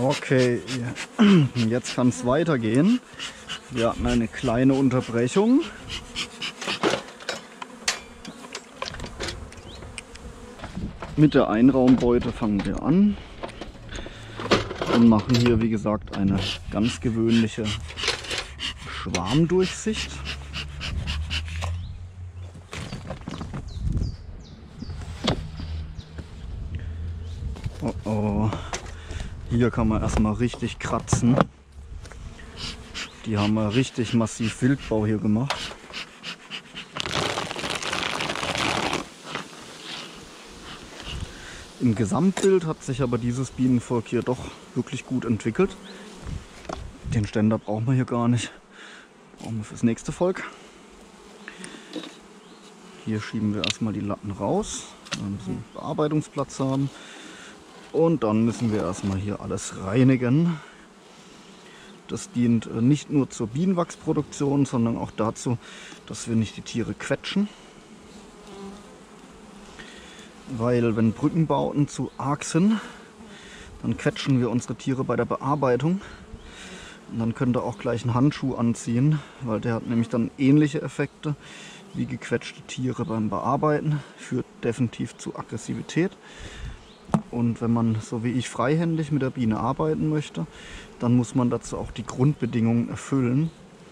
Okay, jetzt kann es weitergehen. Wir hatten eine kleine Unterbrechung. Mit der Einraumbeute fangen wir an und machen hier, wie gesagt, eine ganz gewöhnliche Schwarmdurchsicht. Oh oh. Hier kann man erstmal richtig kratzen. Die haben richtig massiv Wildbau hier gemacht. Im Gesamtbild hat sich aber dieses Bienenvolk hier doch wirklich gut entwickelt. Den Ständer brauchen wir hier gar nicht. Brauchen wir fürs nächste Volk. Hier schieben wir erstmal die Latten raus, damit wir ein bisschen Bearbeitungsplatz haben. Und dann müssen wir erstmal hier alles reinigen. Das dient nicht nur zur Bienenwachsproduktion, sondern auch dazu, dass wir nicht die Tiere quetschen. Weil wenn Brückenbauten zu arg sind, dann quetschen wir unsere Tiere bei der Bearbeitung. Und dann könnt ihr auch gleich einen Handschuh anziehen, weil der hat nämlich dann ähnliche Effekte wie gequetschte Tiere beim Bearbeiten. Führt definitiv zu Aggressivität. Und wenn man, so wie ich, freihändig mit der Biene arbeiten möchte, dann muss man dazu auch die Grundbedingungen erfüllen.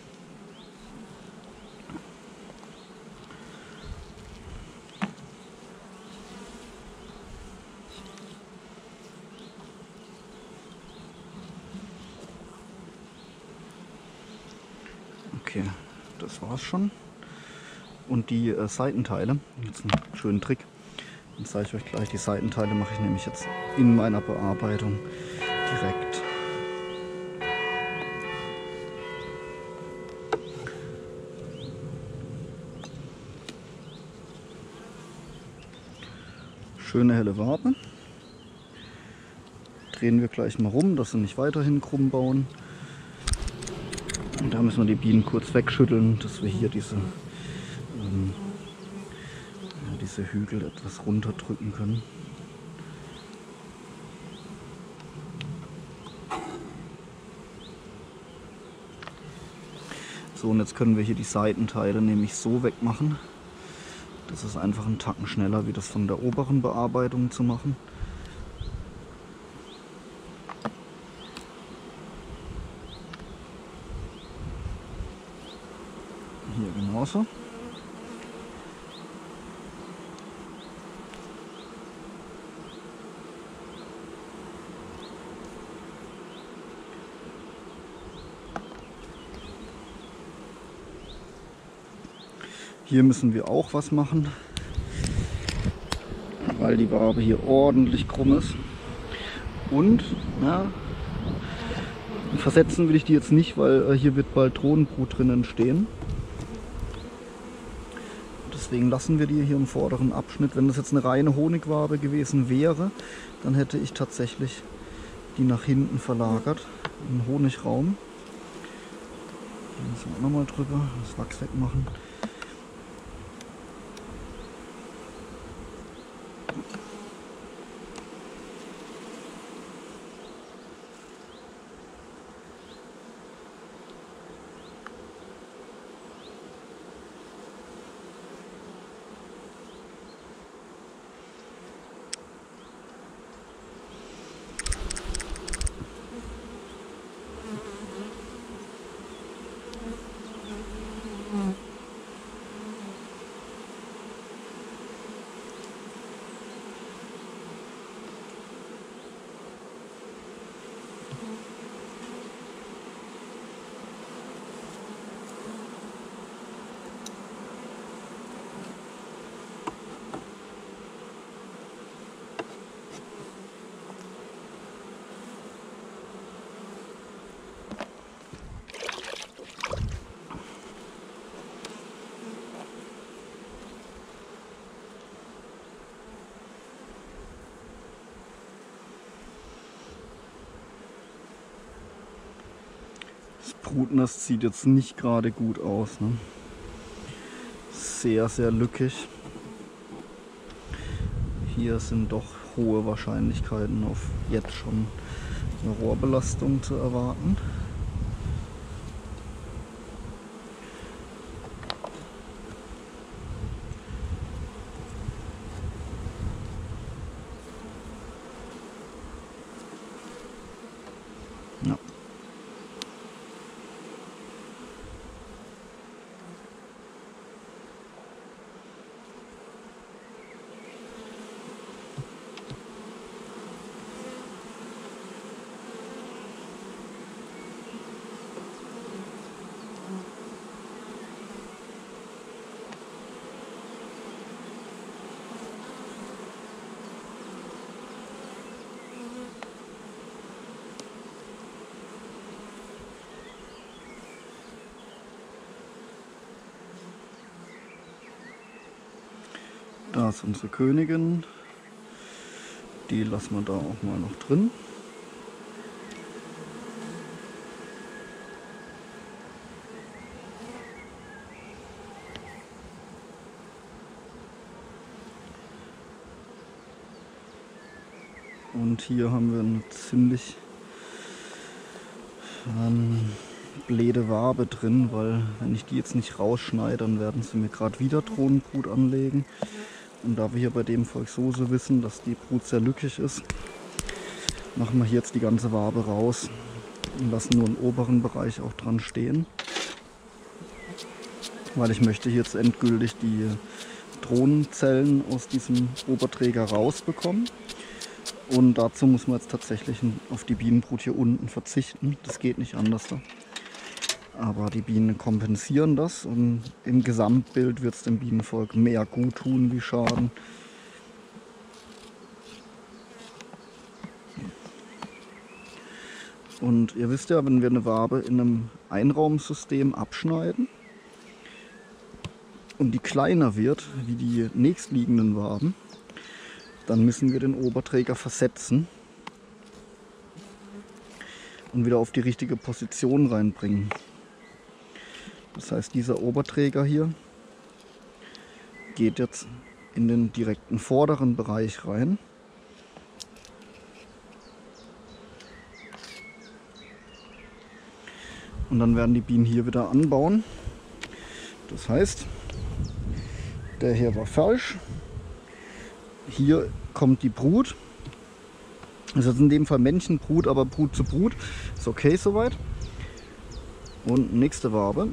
Okay, das war's schon. Und die Seitenteile, jetzt einen schönen Trick. Dann zeige ich euch gleich, die Seitenteile mache ich nämlich jetzt in meiner Bearbeitung direkt. Schöne helle Wabe. Drehen wir gleich mal rum, dass sie nicht weiterhin krumm bauen. Und da müssen wir die Bienen kurz wegschütteln, dass wir hier diese Hügel etwas runterdrücken können. So, und jetzt können wir hier die Seitenteile nämlich so wegmachen. Das ist einfach einen Tacken schneller, wie das von der oberen Bearbeitung zu machen. Hier genauso. Hier müssen wir auch was machen, weil die Wabe hier ordentlich krumm ist. Und ja, versetzen will ich die jetzt nicht, weil hier wird bald Drohnenbrut drinnen stehen. Deswegen lassen wir die hier im vorderen Abschnitt. Wenn das jetzt eine reine Honigwabe gewesen wäre, dann hätte ich tatsächlich die nach hinten verlagert, in den Honigraum. Hier müssen wir auch nochmal drüber das Wachs wegmachen. Brutnest sieht jetzt nicht gerade gut aus, ne? Sehr, sehr lückig. Hier sind doch hohe Wahrscheinlichkeiten auf jetzt schon eine Rohrbelastung zu erwarten. Ja. Da ist unsere Königin, die lassen wir da auch mal noch drin. Und hier haben wir eine ziemlich blöde Wabe drin, weil wenn ich die jetzt nicht rausschneide, dann werden sie mir gerade wieder Drohnenbrut anlegen. Und da wir hier bei dem Volk so wissen, dass die Brut sehr lückig ist, machen wir hier jetzt die ganze Wabe raus und lassen nur den oberen Bereich auch dran stehen. Weil ich möchte jetzt endgültig die Drohnenzellen aus diesem Oberträger rausbekommen. Und dazu muss man jetzt tatsächlich auf die Bienenbrut hier unten verzichten. Das geht nicht anders. Aber die Bienen kompensieren das und im Gesamtbild wird es dem Bienenvolk mehr gut tun wie Schaden. Und ihr wisst ja, wenn wir eine Wabe in einem Einraumsystem abschneiden und die kleiner wird wie die nächstliegenden Waben, dann müssen wir den Oberträger versetzen und wieder auf die richtige Position reinbringen. Das heißt, dieser Oberträger hier geht jetzt in den direkten vorderen Bereich rein. Und dann werden die Bienen hier wieder anbauen. Das heißt, der hier war falsch. Hier kommt die Brut. Das ist in dem Fall Männchenbrut, aber Brut zu Brut. Ist okay soweit. Und nächste Wabe.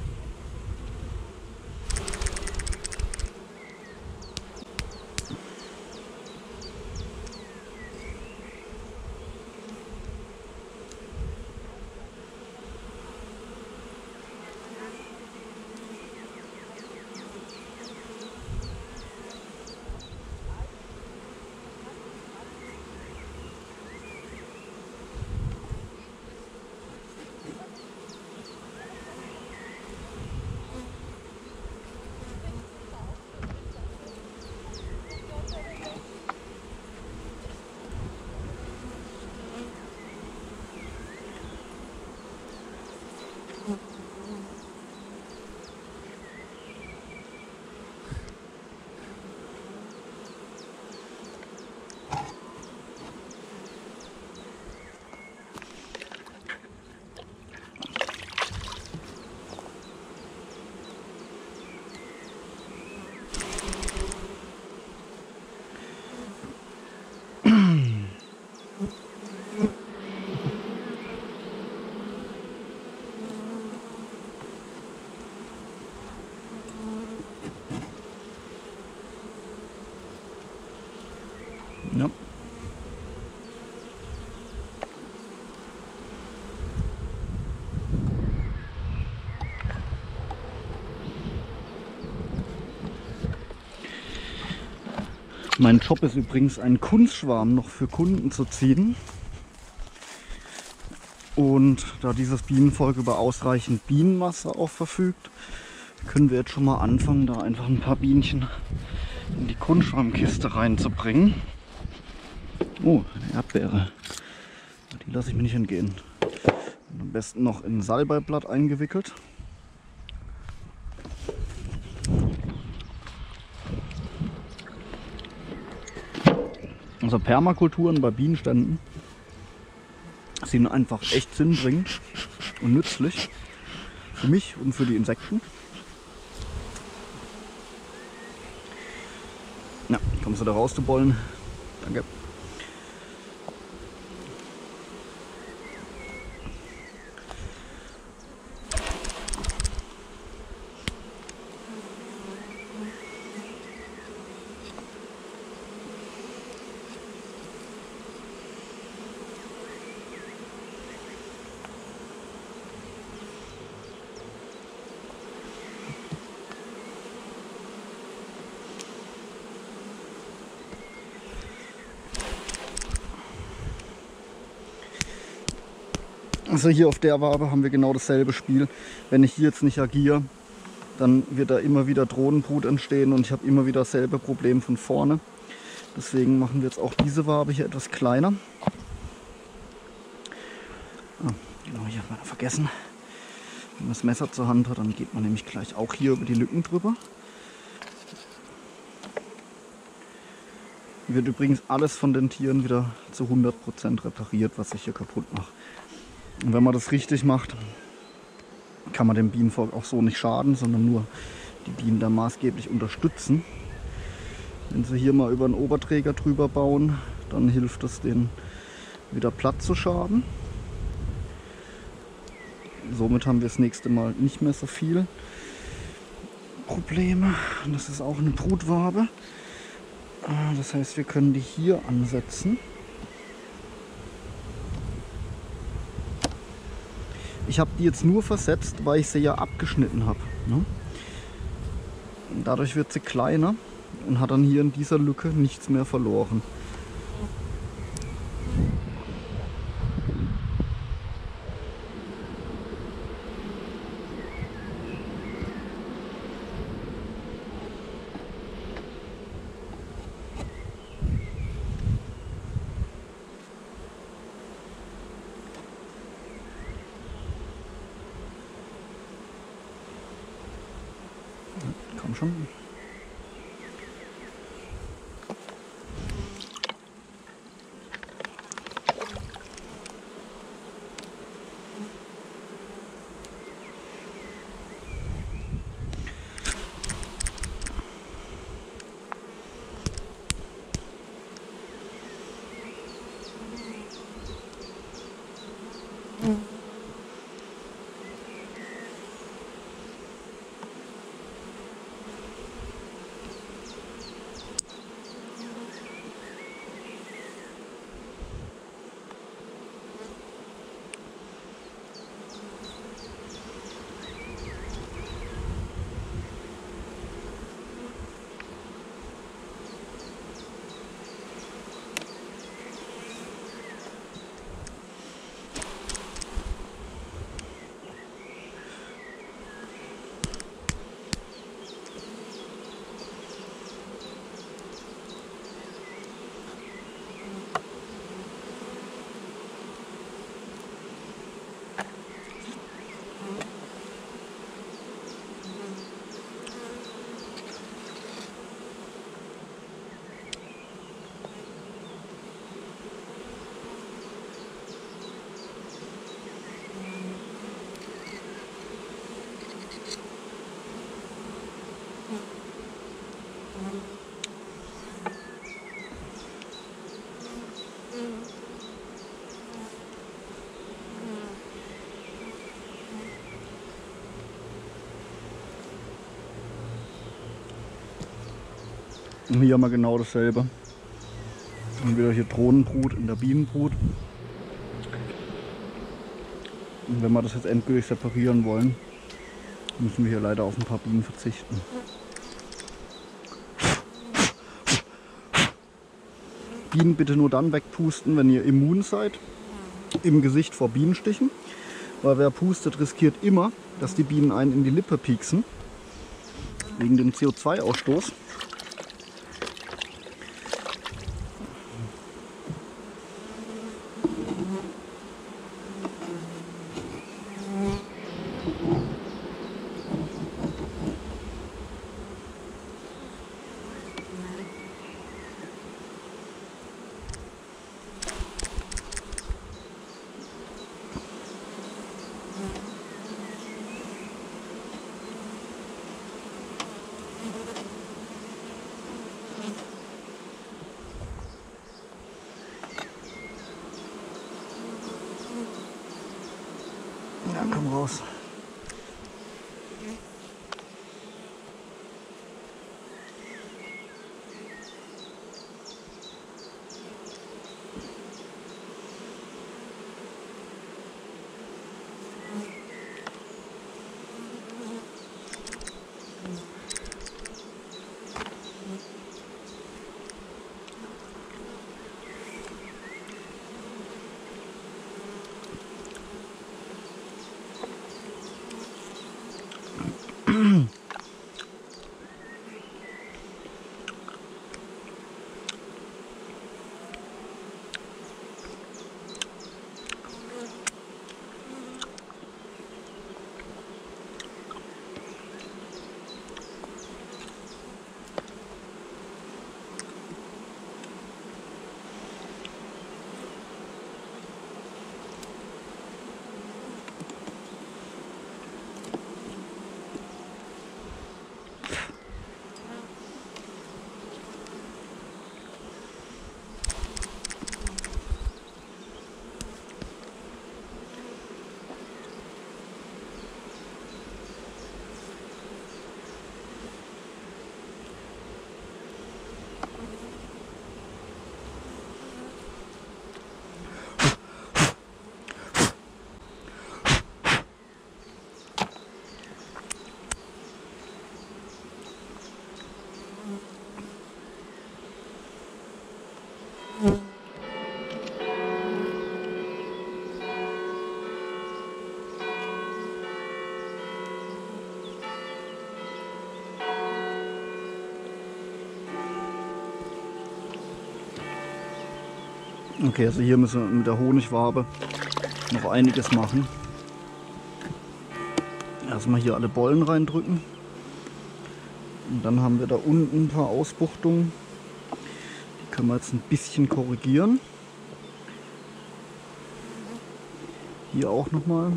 Ja. Mein Job ist übrigens, einen Kunstschwarm noch für Kunden zu ziehen. Und da dieses Bienenvolk über ausreichend Bienenmasse auch verfügt, können wir jetzt schon mal anfangen, da einfach ein paar Bienchen in die Kunstschwarmkiste reinzubringen. Oh, eine Erdbeere. Die lasse ich mir nicht entgehen. Und am besten noch in Salbeiblatt eingewickelt. Also Permakulturen bei Bienenständen sind einfach echt sinnbringend und nützlich. Für mich und für die Insekten. Ja, kommst du da raus, du Bollen? Danke. Also hier auf der Wabe haben wir genau dasselbe Spiel. Wenn ich hier jetzt nicht agiere, dann wird da immer wieder Drohnenbrut entstehen und ich habe immer wieder dasselbe Problem von vorne. Deswegen machen wir jetzt auch diese Wabe hier etwas kleiner. Ah, genau, hier hat man vergessen. Wenn man das Messer zur Hand hat, dann geht man nämlich gleich auch hier über die Lücken drüber. Wird übrigens alles von den Tieren wieder zu 100% repariert, was ich hier kaputt mache. Und wenn man das richtig macht, kann man dem Bienenvolk auch so nicht schaden, sondern nur die Bienen da maßgeblich unterstützen. Wenn sie hier mal über einen Oberträger drüber bauen, dann hilft es denen wieder platt zu schaden. Somit haben wir das nächste Mal nicht mehr so viel Probleme. Das ist auch eine Brutwabe. Das heißt, wir können die hier ansetzen. Ich habe die jetzt nur versetzt, weil ich sie ja abgeschnitten habe. Ne? Dadurch wird sie kleiner und hat dann hier in dieser Lücke nichts mehr verloren. Komm schon. Und hier haben wir genau dasselbe. Und wieder hier Drohnenbrut in der Bienenbrut. Und wenn wir das jetzt endgültig separieren wollen, müssen wir hier leider auf ein paar Bienen verzichten. Bienen bitte nur dann wegpusten, wenn ihr immun seid, im Gesicht vor Bienenstichen. Weil wer pustet, riskiert immer, dass die Bienen einen in die Lippe pieksen, wegen dem CO2-Ausstoß. Ja, komm raus. Okay, also hier müssen wir mit der Honigwabe noch einiges machen. Erstmal hier alle Bollen reindrücken. Und dann haben wir da unten ein paar Ausbuchtungen. Die können wir jetzt ein bisschen korrigieren. Hier auch nochmal.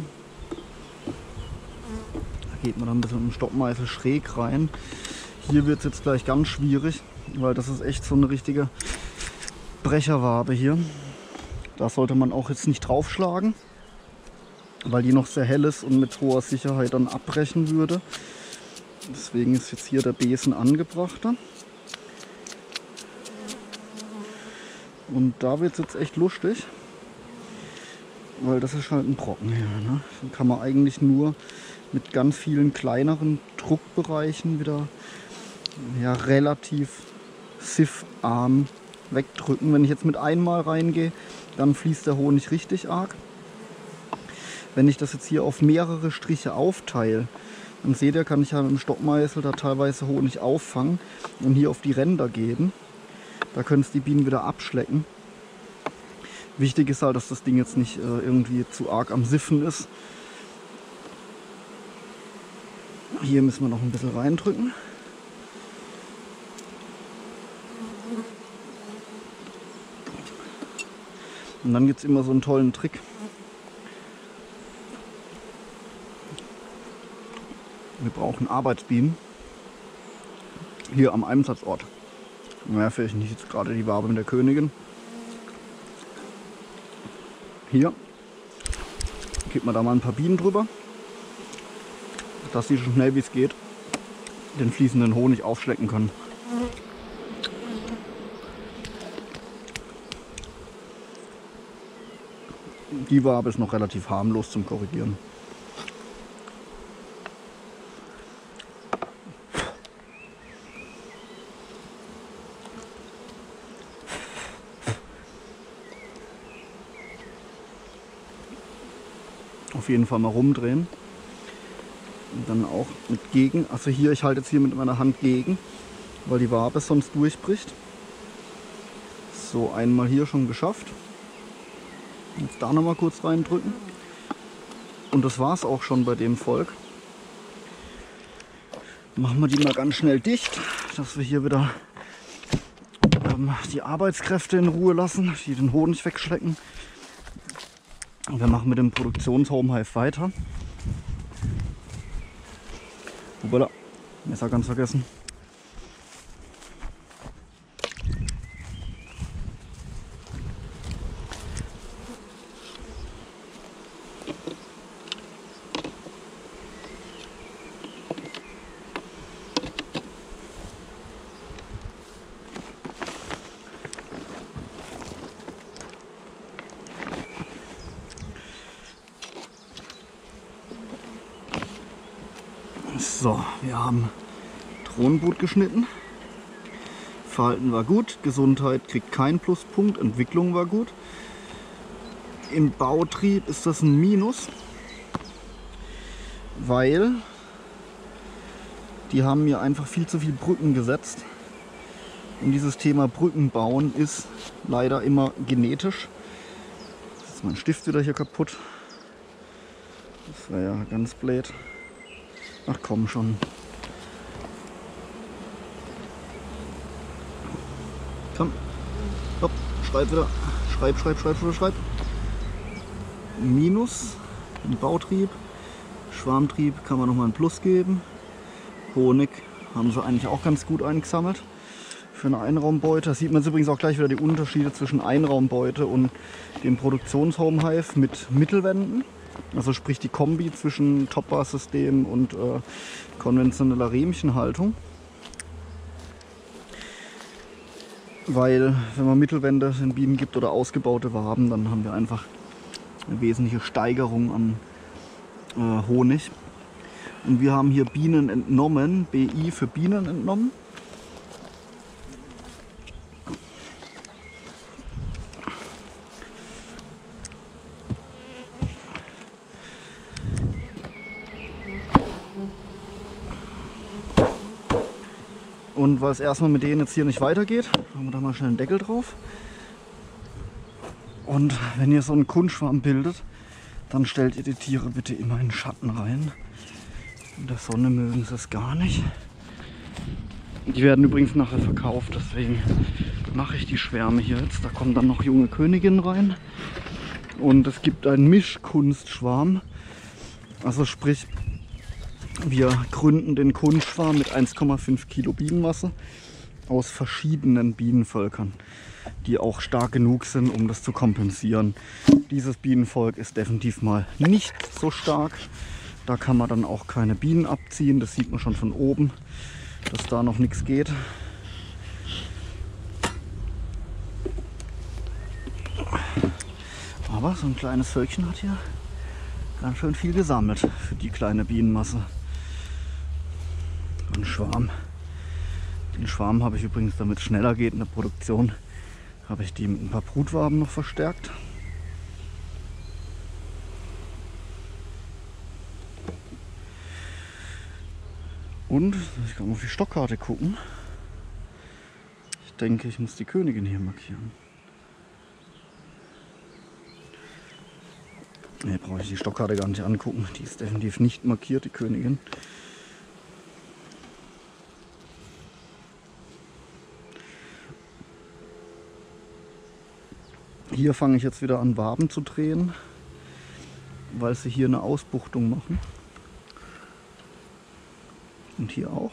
Da geht man dann ein bisschen mit dem Stockmeißel schräg rein. Hier wird es jetzt gleich ganz schwierig, weil das ist echt so eine richtige Brecherwabe hier. Da sollte man auch jetzt nicht draufschlagen, weil die noch sehr hell ist und mit hoher Sicherheit dann abbrechen würde. Deswegen ist jetzt hier der Besen angebrachter. Und da wird es jetzt echt lustig, weil das ist halt ein Brocken hier. Ne? Den kann man eigentlich nur mit ganz vielen kleineren Druckbereichen wieder ja, relativ siffarm wegdrücken. Wenn ich jetzt mit einmal reingehe, dann fließt der Honig richtig arg. Wenn ich das jetzt hier auf mehrere Striche aufteile, dann seht ihr, kann ich ja mit dem Stockmeißel da teilweise Honig auffangen und hier auf die Ränder geben. Da können es die Bienen wieder abschlecken. Wichtig ist halt, dass das Ding jetzt nicht irgendwie zu arg am Siffen ist. Hier müssen wir noch ein bisschen reindrücken. Und dann gibt es immer so einen tollen Trick. Wir brauchen Arbeitsbienen. Hier am Einsatzort. Ja, vielleicht nicht jetzt gerade die Wabe mit der Königin. Hier gibt man da mal ein paar Bienen drüber, dass sie so schnell wie es geht den fließenden Honig aufschlecken können. Die Wabe ist noch relativ harmlos zum Korrigieren. Auf jeden Fall mal rumdrehen. Und dann auch mit gegen. Also hier, ich halte jetzt hier mit meiner Hand gegen, weil die Wabe sonst durchbricht. So, einmal hier schon geschafft. Jetzt da nochmal kurz reindrücken. Und das war es auch schon bei dem Volk. Machen wir die mal ganz schnell dicht, dass wir hier wieder die Arbeitskräfte in Ruhe lassen, die den Honig wegschlecken. Und wir machen mit dem Produktions-Home-Hive weiter. Hoppala, Messer ganz vergessen. So, wir haben Drohnenbrut geschnitten. Verhalten war gut, Gesundheit kriegt keinen Pluspunkt, Entwicklung war gut. Im Bautrieb ist das ein Minus, weil die haben mir einfach viel zu viel Brücken gesetzt. Und dieses Thema Brücken bauen ist leider immer genetisch. Jetzt ist mein Stift wieder hier kaputt. Das wäre ja ganz blöd. Ach komm schon. Komm. Hopp, schreib wieder. Schreib. Minus im Bautrieb. Schwarmtrieb kann man nochmal ein Plus geben. Honig haben sie eigentlich auch ganz gut eingesammelt für eine Einraumbeute. Da sieht man jetzt übrigens auch gleich wieder die Unterschiede zwischen Einraumbeute und dem Produktions-Home-Hive mit Mittelwänden. Also sprich die Kombi zwischen Top-Bar-System und konventioneller Riemchenhaltung. Weil wenn man Mittelwände den Bienen gibt oder ausgebaute Waben, dann haben wir einfach eine wesentliche Steigerung an Honig. Und wir haben hier Bienen entnommen, BI für Bienen entnommen. Und weil es erstmal mit denen jetzt hier nicht weitergeht, machen wir da mal schnell einen Deckel drauf. Und wenn ihr so einen Kunstschwarm bildet, dann stellt ihr die Tiere bitte immer in den Schatten rein. In der Sonne mögen sie es gar nicht. Die werden übrigens nachher verkauft, deswegen mache ich die Schwärme hier jetzt. Da kommen dann noch junge Königinnen rein. Und es gibt einen Mischkunstschwarm. Also sprich, wir gründen den Kunstschwarm mit 1,5 Kilo Bienenmasse aus verschiedenen Bienenvölkern, die auch stark genug sind, um das zu kompensieren. Dieses Bienenvolk ist definitiv mal nicht so stark. Da kann man dann auch keine Bienen abziehen. Das sieht man schon von oben, dass da noch nichts geht. Aber so ein kleines Völkchen hat hier ganz schön viel gesammelt für die kleine Bienenmasse. Ein Schwarm. Den Schwarm habe ich übrigens, damit es schneller geht in der Produktion, habe ich die mit ein paar Brutwaben noch verstärkt. Und ich kann auf die Stockkarte gucken. Ich denke, ich muss die Königin hier markieren. Ne, brauche ich die Stockkarte gar nicht angucken. Die ist definitiv nicht markiert, die Königin. Hier fange ich jetzt wieder an, Waben zu drehen, weil sie hier eine Ausbuchtung machen. Und hier auch.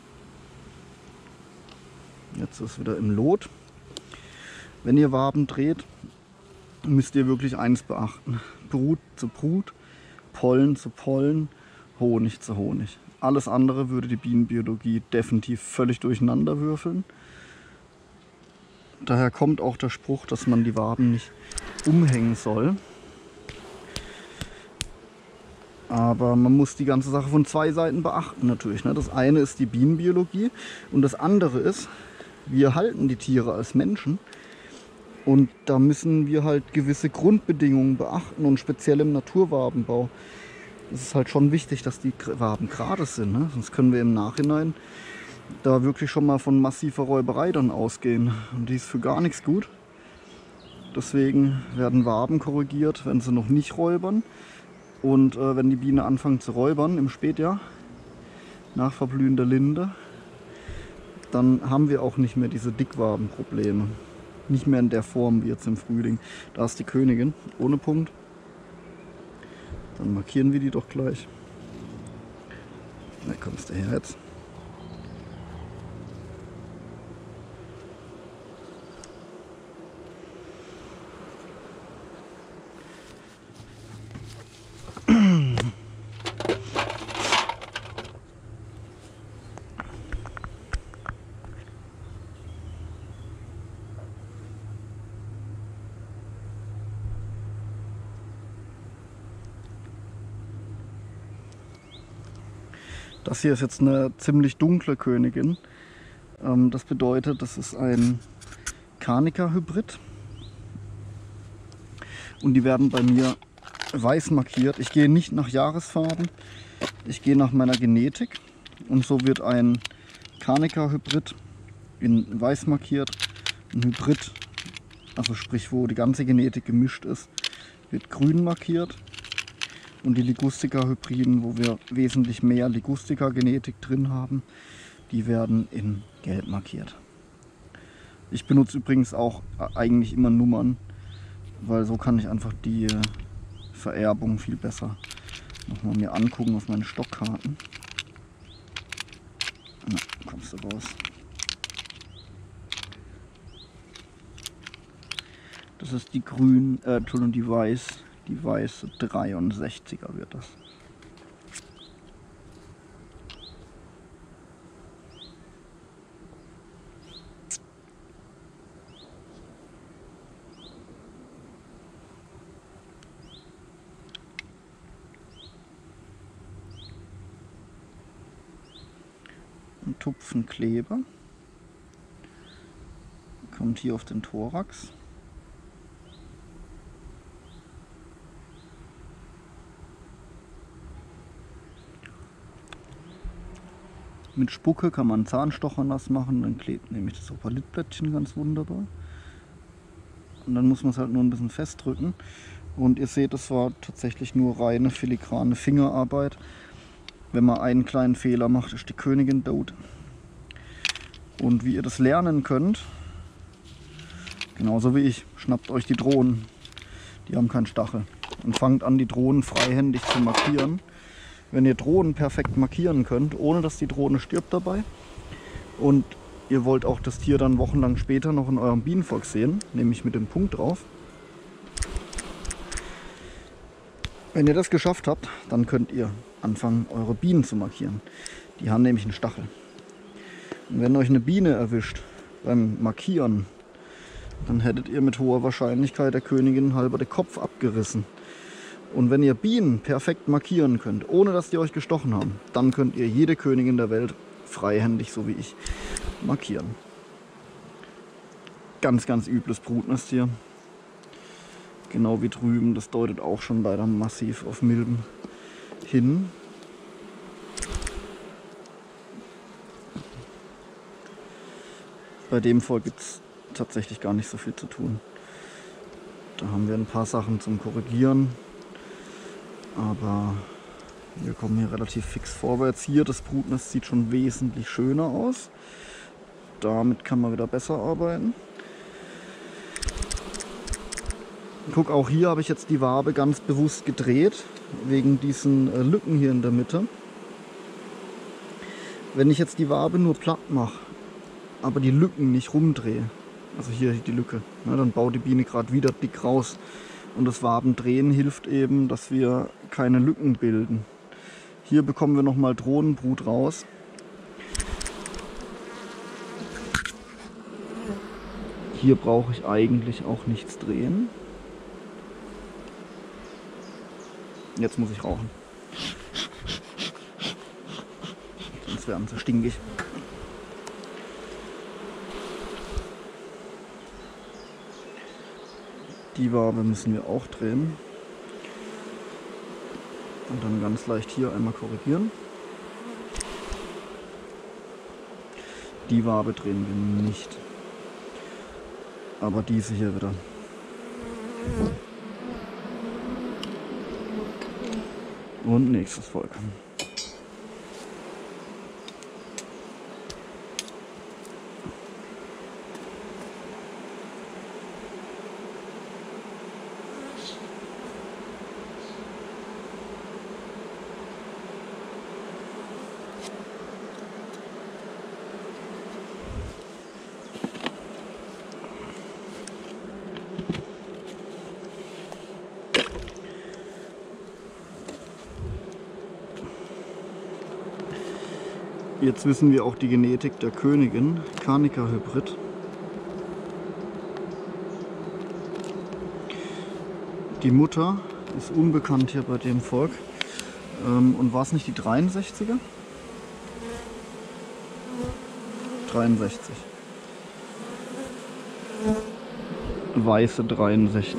Jetzt ist es wieder im Lot. Wenn ihr Waben dreht, müsst ihr wirklich eins beachten. Brut zu Brut, Pollen zu Pollen, Honig zu Honig. Alles andere würde die Bienenbiologie definitiv völlig durcheinander würfeln. Daher kommt auch der Spruch, dass man die Waben nicht umhängen soll. Aber man muss die ganze Sache von zwei Seiten beachten natürlich. Das eine ist die Bienenbiologie und das andere ist, wir halten die Tiere als Menschen. Und da müssen wir halt gewisse Grundbedingungen beachten und speziell im Naturwabenbau. Es ist halt schon wichtig, dass die Waben gerade sind. Sonst können wir im Nachhinein da wirklich schon mal von massiver Räuberei dann ausgehen. Und die ist für gar nichts gut. Deswegen werden Waben korrigiert, wenn sie noch nicht räubern. Und wenn die Biene anfangen zu räubern im Spätjahr, nach Verblühen der Linde, dann haben wir auch nicht mehr diese Dickwabenprobleme. Nicht mehr in der Form wie jetzt im Frühling. Da ist die Königin ohne Punkt. Dann markieren wir die doch gleich. Da kommst du her jetzt. Das hier ist jetzt eine ziemlich dunkle Königin. Das bedeutet, das ist ein Carnica-Hybrid. Und die werden bei mir weiß markiert. Ich gehe nicht nach Jahresfarben, ich gehe nach meiner Genetik. Und so wird ein Carnica-Hybrid in weiß markiert. Ein Hybrid, also sprich wo die ganze Genetik gemischt ist, wird grün markiert. Und die Ligustica-Hybriden, wo wir wesentlich mehr Ligustica-Genetik drin haben, die werden in gelb markiert. Ich benutze übrigens auch eigentlich immer Nummern, weil so kann ich einfach die Vererbung viel besser nochmal mir angucken auf meine Stockkarten. Na, kommst du raus. Das ist die grün, Entschuldigung, die weiße 63er wird das. Ein Tupfen Kleber kommt hier auf den Thorax. Mit Spucke kann man Zahnstocher nass machen, dann klebt nämlich das Opalitblättchen ganz wunderbar. Und dann muss man es halt nur ein bisschen festdrücken. Und ihr seht, das war tatsächlich nur reine filigrane Fingerarbeit. Wenn man einen kleinen Fehler macht, ist die Königin tot. Und wie ihr das lernen könnt, genauso wie ich, schnappt euch die Drohnen. Die haben keinen Stachel. Und fangt an, die Drohnen freihändig zu markieren. Wenn ihr Drohnen perfekt markieren könnt, ohne dass die Drohne stirbt dabei, und ihr wollt auch das Tier dann wochenlang später noch in eurem Bienenvolk sehen, nämlich mit dem Punkt drauf. Wenn ihr das geschafft habt, dann könnt ihr anfangen, eure Bienen zu markieren. Die haben nämlich einen Stachel. Und wenn euch eine Biene erwischt beim Markieren, dann hättet ihr mit hoher Wahrscheinlichkeit der Königin halber den Kopf abgerissen. Und wenn ihr Bienen perfekt markieren könnt, ohne dass die euch gestochen haben, dann könnt ihr jede Königin der Welt freihändig, so wie ich, markieren. Ganz, ganz übles Brutnest hier. Genau wie drüben, das deutet auch schon leider massiv auf Milben hin. Bei dem Volk gibt es tatsächlich gar nicht so viel zu tun. Da haben wir ein paar Sachen zum Korrigieren. Aber wir kommen hier relativ fix vorwärts. Hier, das Brutnest sieht schon wesentlich schöner aus. Damit kann man wieder besser arbeiten. Guck, auch hier habe ich jetzt die Wabe ganz bewusst gedreht, wegen diesen Lücken hier in der Mitte. Wenn ich jetzt die Wabe nur platt mache, aber die Lücken nicht rumdrehe, also hier die Lücke, ne, dann baut die Biene gerade wieder dick raus. Und das Wabendrehen hilft eben, dass wir keine Lücken bilden. Hier bekommen wir nochmal Drohnenbrut raus. Hier brauche ich eigentlich auch nichts drehen. Jetzt muss ich rauchen. Sonst werden sie stinkig. Die Wabe müssen wir auch drehen. Und dann ganz leicht hier einmal korrigieren. Die Wabe drehen wir nicht. Aber diese hier wieder. Und nächstes Volk. Jetzt wissen wir auch die Genetik der Königin, Carnica-Hybrid. Die Mutter ist unbekannt hier bei dem Volk. Und war es nicht die 63er? 63. Weiße 63.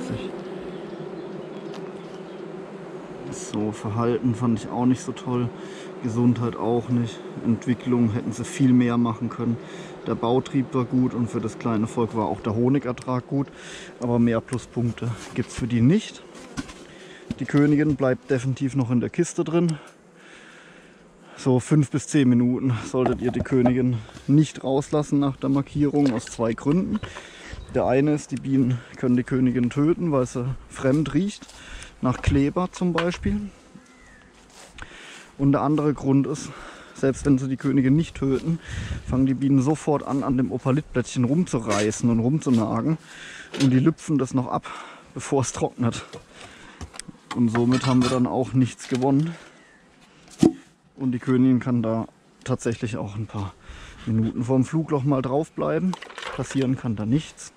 So, Verhalten fand ich auch nicht so toll. Gesundheit auch nicht. Entwicklung hätten sie viel mehr machen können. Der Bautrieb war gut und für das kleine Volk war auch der Honigertrag gut. Aber mehr Pluspunkte gibt es für die nicht. Die Königin bleibt definitiv noch in der Kiste drin. So 5 bis 10 Minuten solltet ihr die Königin nicht rauslassen nach der Markierung, aus 2 Gründen. Der eine ist, die Bienen können die Königin töten, weil sie fremd riecht, nach Kleber zum Beispiel. Und der andere Grund ist, selbst wenn sie die Königin nicht töten, fangen die Bienen sofort an dem Opalitblättchen rumzureißen und rumzunagen. Und die lüpfen das noch ab, bevor es trocknet. Und somit haben wir dann auch nichts gewonnen. Und die Königin kann da tatsächlich auch ein paar Minuten vorm Flugloch mal drauf bleiben. Passieren kann da nichts.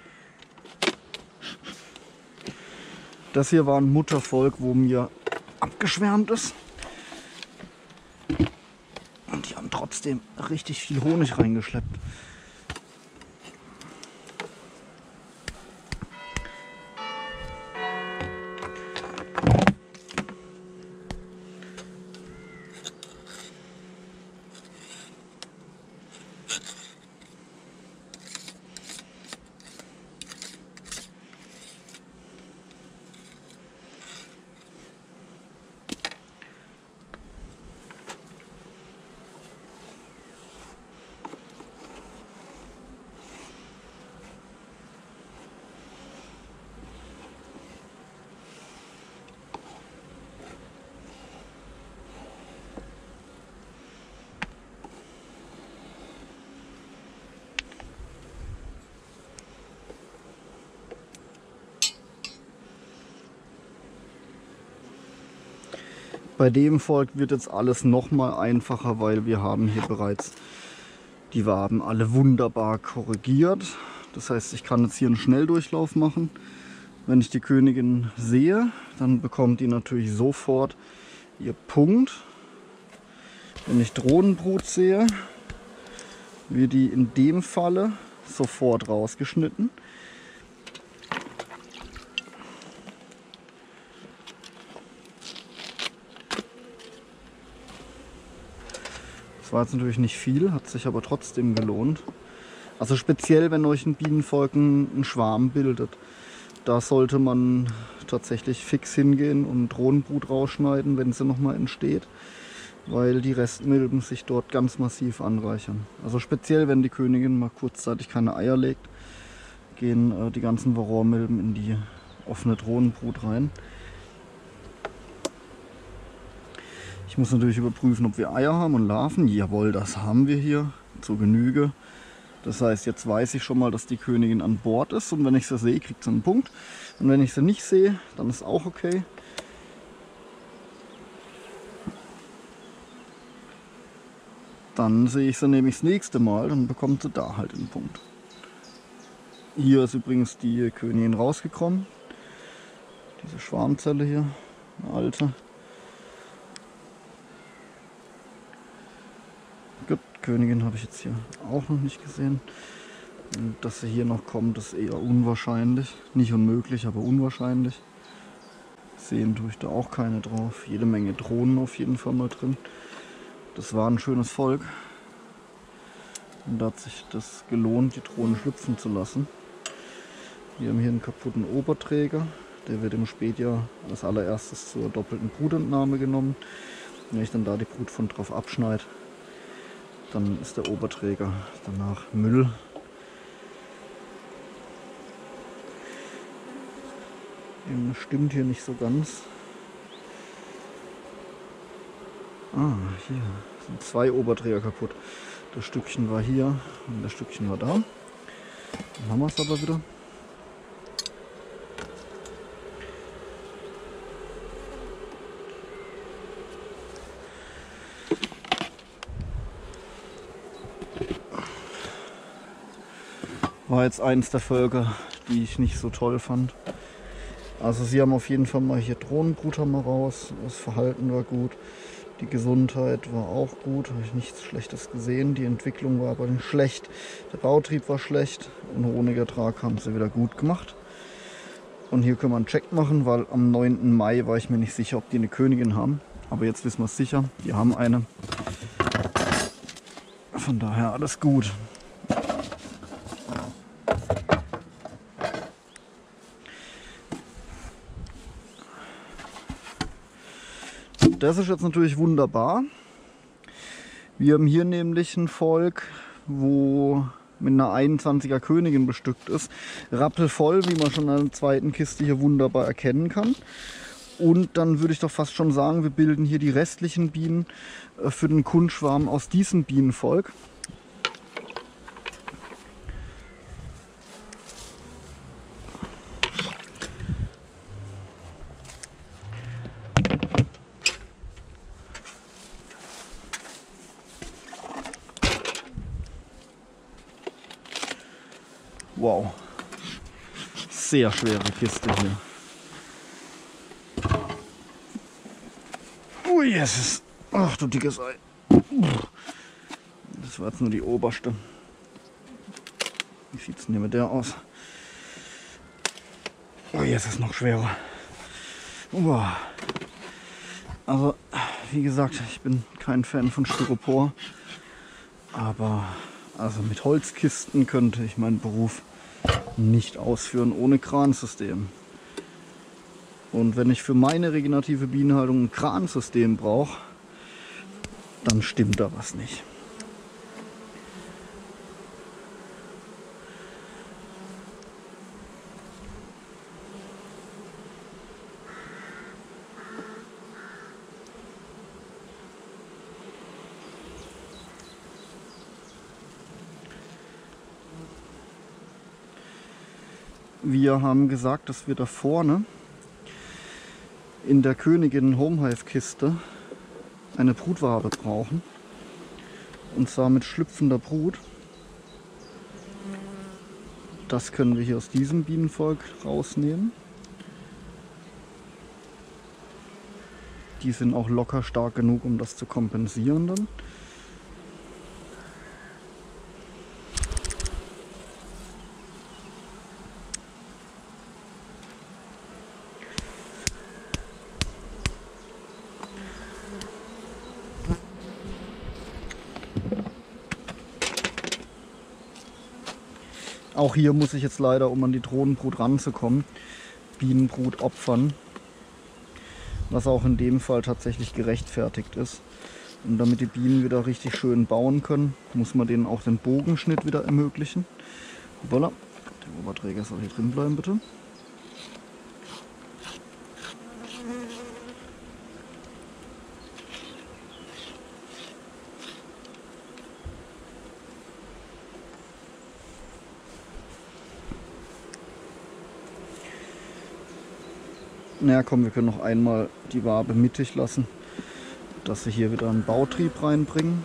Das hier war ein Muttervolk, wo mir abgeschwärmt ist. Und die haben trotzdem richtig viel Honig reingeschleppt. Bei dem Volk wird jetzt alles noch mal einfacher, weil wir haben hier bereits die Waben alle wunderbar korrigiert. Das heißt, ich kann jetzt hier einen Schnelldurchlauf machen. Wenn ich die Königin sehe, dann bekommt die natürlich sofort ihr Punkt. Wenn ich Drohnenbrut sehe, wird die in dem Falle sofort rausgeschnitten. Das war jetzt natürlich nicht viel, hat sich aber trotzdem gelohnt. Also speziell, wenn euch ein Bienenvolk einen Schwarm bildet, da sollte man tatsächlich fix hingehen und Drohnenbrut rausschneiden, wenn sie nochmal entsteht, weil die Restmilben sich dort ganz massiv anreichern. Also speziell, wenn die Königin mal kurzzeitig keine Eier legt, gehen die ganzen Varroamilben in die offene Drohnenbrut rein. Ich muss natürlich überprüfen, ob wir Eier haben und Larven. Jawohl, das haben wir hier zur Genüge. Das heißt, jetzt weiß ich schon mal, dass die Königin an Bord ist. Und wenn ich sie sehe, kriegt sie einen Punkt. Und wenn ich sie nicht sehe, dann ist auch okay. Dann sehe ich sie nämlich das nächste Mal, dann bekommt sie da halt einen Punkt. Hier ist übrigens die Königin rausgekommen. Diese Schwarmzelle hier, eine alte. Königin habe ich jetzt hier auch noch nicht gesehen. Und dass sie hier noch kommt, ist eher unwahrscheinlich. Nicht unmöglich, aber unwahrscheinlich. Sehen tue ich da auch keine drauf. Jede Menge Drohnen auf jeden Fall mal drin. Das war ein schönes Volk. Und da hat sich das gelohnt, die Drohnen schlüpfen zu lassen. Wir haben hier einen kaputten Oberträger. Der wird im Spätjahr als allererstes zur doppelten Brutentnahme genommen. Wenn ich dann da die Brut von drauf abschneide, dann ist der Oberträger danach Müll. Stimmt hier nicht so ganz. Ah, hier sind 2 Oberträger kaputt. Das Stückchen war hier und das Stückchen war da. Dann haben wir es aber wieder. War jetzt eins der Völker, die ich nicht so toll fand. Also sie haben auf jeden Fall mal hier Drohnenbrut haben wir raus, das Verhalten war gut. Die Gesundheit war auch gut, habe ich nichts Schlechtes gesehen. Die Entwicklung war aber nicht schlecht. Der Bautrieb war schlecht und Honigertrag haben sie wieder gut gemacht. Und hier können wir einen Check machen, weil am 9. Mai war ich mir nicht sicher, ob die eine Königin haben. Aber jetzt wissen wir es sicher, die haben eine. Von daher alles gut. Das ist jetzt natürlich wunderbar. Wir haben hier nämlich ein Volk, wo mit einer 21er Königin bestückt ist. Rappelvoll, wie man schon an der zweiten Kiste hier wunderbar erkennen kann. Und dann würde ich doch fast schon sagen, wir bilden hier die restlichen Bienen für den Kundschwarm aus diesem Bienenvolk. Wow, sehr schwere Kiste hier. Ui, Jesus. Ach du dickes Ei. Das war jetzt nur die oberste. Wie sieht es denn hier mit der aus? Oh, jetzt ist es noch schwerer. Uah. Also, wie gesagt, ich bin kein Fan von Styropor. Aber also mit Holzkisten könnte ich meinen Beruf nicht ausführen ohne Kransystem. Und wenn ich für meine regenerative Bienenhaltung ein Kransystem brauche, dann stimmt da was nicht. Wir haben gesagt, dass wir da vorne in der Königin Homehive Kiste eine Brutwabe brauchen. Und zwar mit schlüpfender Brut. Das können wir hier aus diesem Bienenvolk rausnehmen. Die sind auch locker stark genug, um das zu kompensieren dann. Auch hier muss ich jetzt leider, um an die Drohnenbrut ranzukommen, Bienenbrut opfern. Was auch in dem Fall tatsächlich gerechtfertigt ist. Und damit die Bienen wieder richtig schön bauen können, muss man denen auch den Bogenschnitt wieder ermöglichen. Voilà. Der Oberträger soll hier drin bleiben, bitte. Na komm, wir können noch einmal die Wabe mittig lassen, dass sie hier wieder einen Bautrieb reinbringen.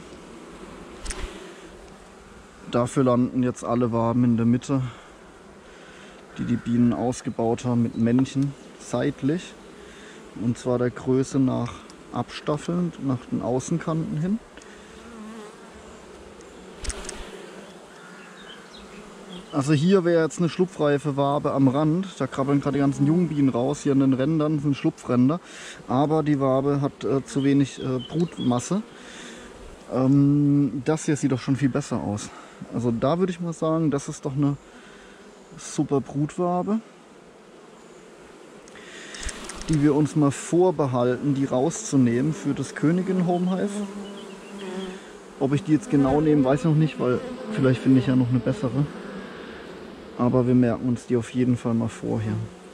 Dafür landen jetzt alle Waben in der Mitte, die die Bienen ausgebaut haben, mit Männchen seitlich. Und zwar der Größe nach abstaffelnd, nach den Außenkanten hin. Also hier wäre jetzt eine schlupfreife Wabe am Rand. Da krabbeln gerade die ganzen Jungbienen raus. Hier an den Rändern sind Schlupfränder. Aber die Wabe hat zu wenig Brutmasse. Das hier sieht doch schon viel besser aus. Also da würde ich mal sagen, das ist doch eine super Brutwabe, die wir uns mal vorbehalten, die rauszunehmen für das Königin Homehive. Ob ich die jetzt genau nehme, weiß ich noch nicht, weil vielleicht finde ich ja noch eine bessere. Aber wir merken uns die auf jeden Fall mal vorher.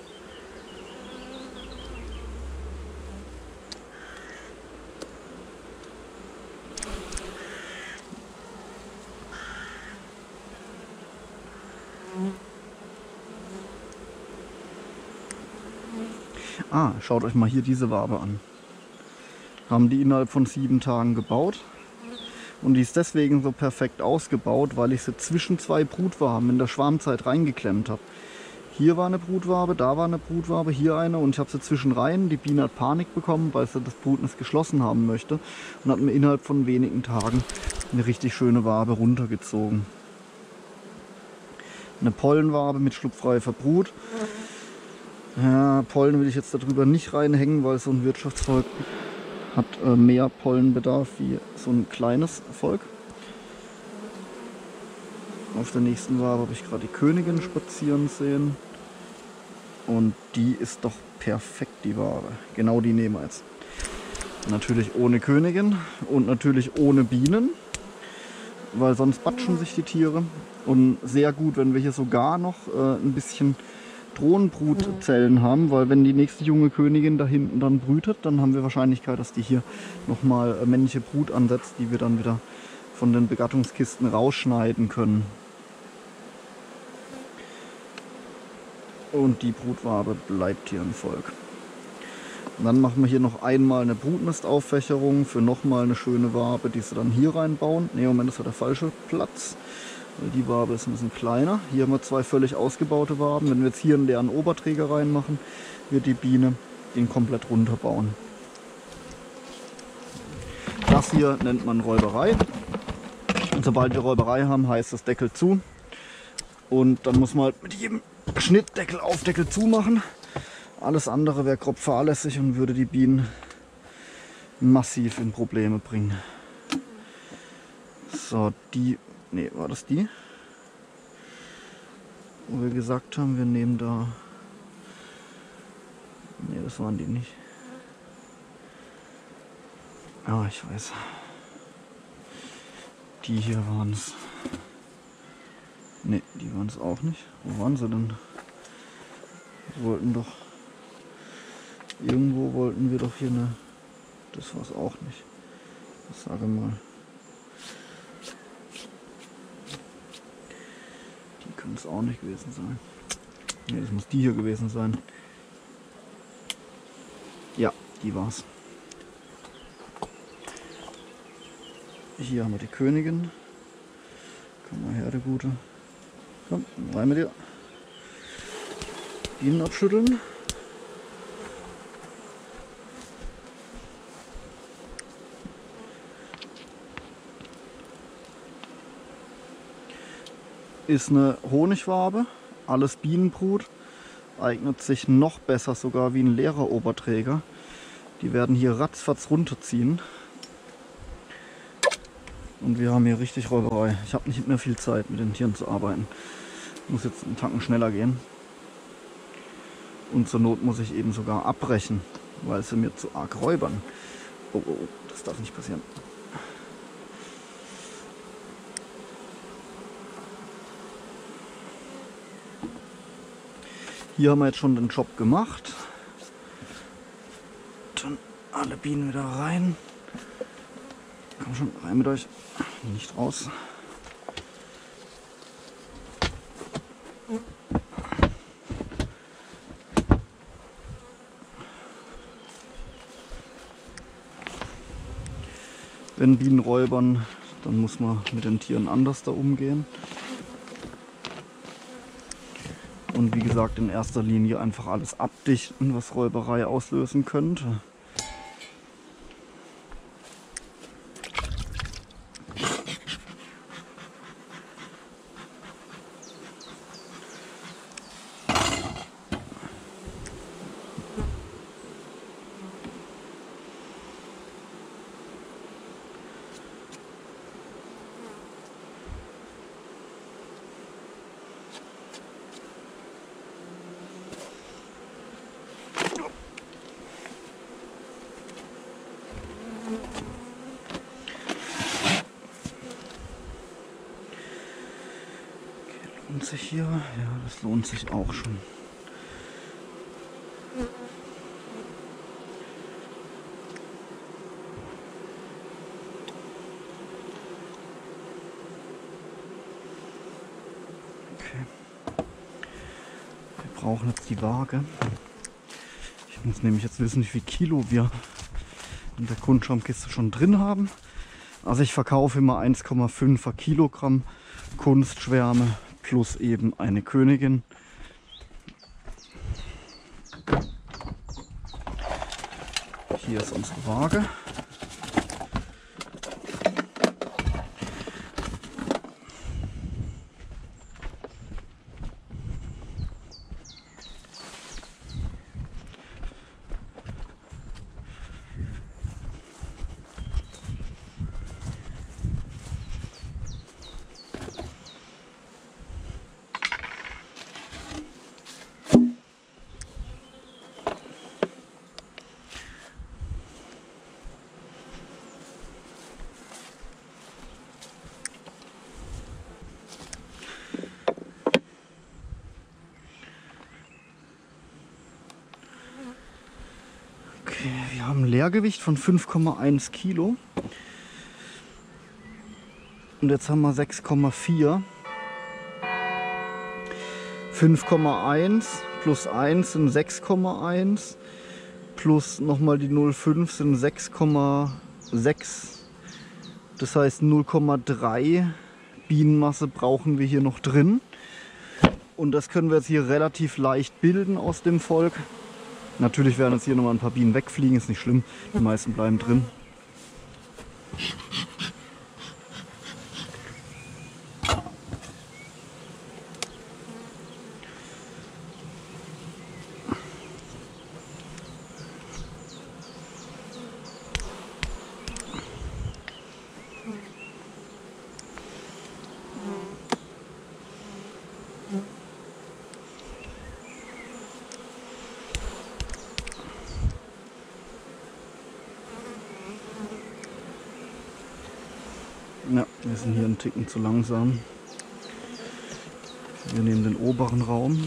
Ah, schaut euch mal hier diese Wabe an. Haben die innerhalb von 7 Tagen gebaut. Und die ist deswegen so perfekt ausgebaut, weil ich sie zwischen 2 Brutwaben in der Schwarmzeit reingeklemmt habe. Hier war eine Brutwabe, da war eine Brutwabe, hier eine und ich habe sie zwischenrein. Die Biene hat Panik bekommen, weil sie das Brutnest geschlossen haben möchte und hat mir innerhalb von wenigen Tagen eine richtig schöne Wabe runtergezogen. Eine Pollenwabe mit schlupfreifer Brut. Ja, Pollen will ich jetzt darüber nicht reinhängen, weil so ein Wirtschaftsvolk hat mehr Pollenbedarf wie so ein kleines Volk. Auf der nächsten Wabe habe ich gerade die Königin spazieren sehen. Und die ist doch perfekt, die Wabe. Genau die nehmen wir jetzt. Natürlich ohne Königin und natürlich ohne Bienen, weil sonst batschen sich die Tiere. Und sehr gut, wenn wir hier sogar noch ein bisschen Drohnenbrutzellen haben, weil wenn die nächste junge Königin da hinten dann brütet, dann haben wir Wahrscheinlichkeit, dass die hier nochmal männliche Brut ansetzt, die wir dann wieder von den Begattungskisten rausschneiden können. Und die Brutwabe bleibt hier im Volk. Und dann machen wir hier noch einmal eine Brutnestauffächerung für nochmal eine schöne Wabe, die sie dann hier reinbauen. Ne, Moment, das war der falsche Platz. Weil die Wabe ist ein bisschen kleiner. Hier haben wir zwei völlig ausgebaute Waben. Wenn wir jetzt hier einen leeren Oberträger reinmachen, wird die Biene den komplett runterbauen. Das hier nennt man Räuberei. Und sobald wir Räuberei haben, heißt das Deckel zu. Und dann muss man halt mit jedem Schnitt Deckel auf, Deckel zu machen. Alles andere wäre grob fahrlässig und würde die Bienen massiv in Probleme bringen. So, die... Ne, war das die? Wo wir gesagt haben, wir nehmen da... Ne, das waren die nicht. Ah, ich weiß. Die hier waren es. Ne, die waren es auch nicht. Wo waren sie denn? Wir wollten doch... Irgendwo wollten wir doch hier eine... Das war es auch nicht. Ich sage mal. Die können es auch nicht gewesen sein. Ne, das muss die hier gewesen sein. Ja, die war's. Hier haben wir die Königin. Komm mal her, der Gute. Komm, rein mit dir. Bienen abschütteln. Ist eine Honigwabe, alles Bienenbrut, eignet sich noch besser sogar wie ein leerer Oberträger. Die werden hier ratzfatz runterziehen. Und wir haben hier richtig Räuberei. Ich habe nicht mehr viel Zeit, mit den Tieren zu arbeiten. Muss jetzt einen Tacken schneller gehen. Und zur Not muss ich eben sogar abbrechen, weil sie mir zu arg räubern. Oh, oh, das darf nicht passieren. Hier haben wir jetzt schon den Job gemacht. Dann alle Bienen wieder rein. Komm schon, rein mit euch. Nicht raus. Wenn Bienen räubern, dann muss man mit den Tieren anders da umgehen. Und wie gesagt, in erster Linie einfach alles abdichten, was Räuberei auslösen könnte. Lohnt sich hier? Ja, das lohnt sich auch schon. Okay. Wir brauchen jetzt die Waage. Ich muss nämlich jetzt wissen, wie viel Kilo wir in der Kundschaumkiste schon drin haben. Also ich verkaufe immer 1,5 Kilogramm Kunstschwärme plus eben eine Königin. Hier ist unsere Waage. Wir haben ein Leergewicht von 5,1 Kilo und jetzt haben wir 6,4. 5,1 plus 1 sind 6,1 plus nochmal die 0,5 sind 6,6. Das heißt 0,3 Bienenmasse brauchen wir hier noch drin. Und das können wir jetzt hier relativ leicht bilden aus dem Volk. Natürlich werden jetzt hier nochmal ein paar Bienen wegfliegen, ist nicht schlimm, die meisten bleiben drin. Ja, wir sind hier einen Ticken zu langsam. Wir nehmen den oberen Raum.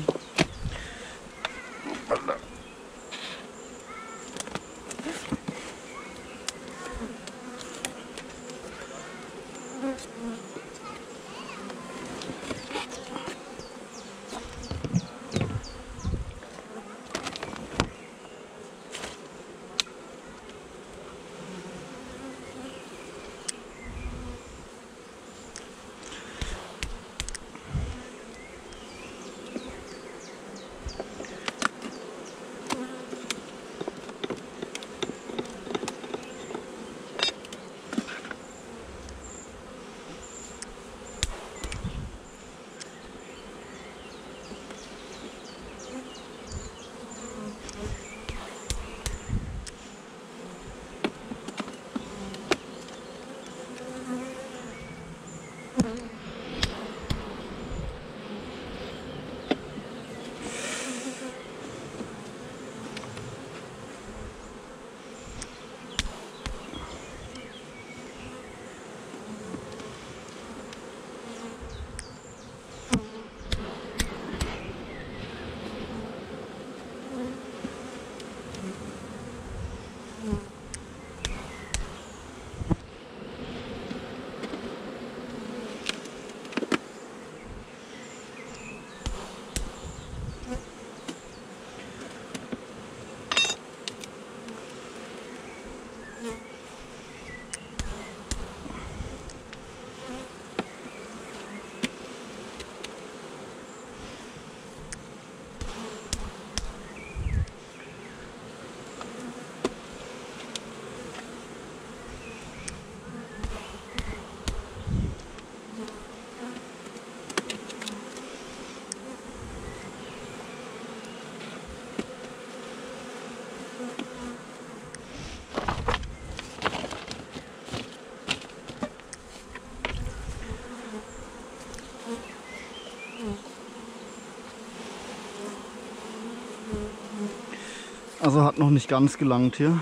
Also hat noch nicht ganz gelangt hier.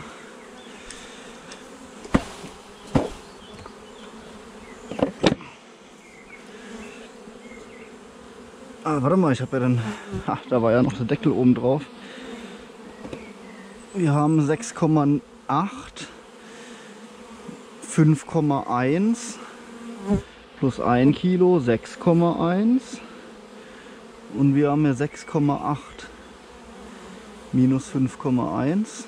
Ah, warte mal, ich habe ja dann... Ach, da war ja noch der Deckel oben drauf. Wir haben 6,8, 5,1 plus 1 Kilo, 6,1. Und wir haben hier 6,8 minus 5,1.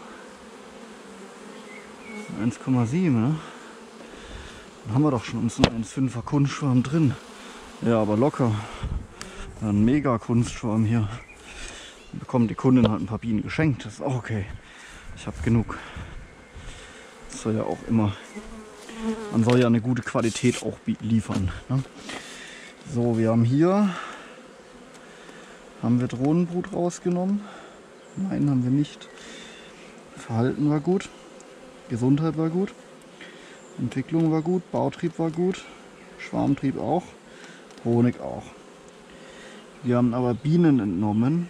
1,7, ne? Dann haben wir doch schon uns einen 1,5er Kunstschwarm drin. Ja, aber locker. Ein mega Kunstschwarm hier. Dann bekommt die Kundin halt ein paar Bienen geschenkt. Das ist auch okay. Ich habe genug. soll ja auch immer, man soll ja eine gute Qualität auch liefern. Ne? So, wir haben hier, haben wir Drohnenbrut rausgenommen? Nein, haben wir nicht. Verhalten war gut, Gesundheit war gut, Entwicklung war gut, Bautrieb war gut, Schwarmtrieb auch, Honig auch. Wir haben aber Bienen entnommen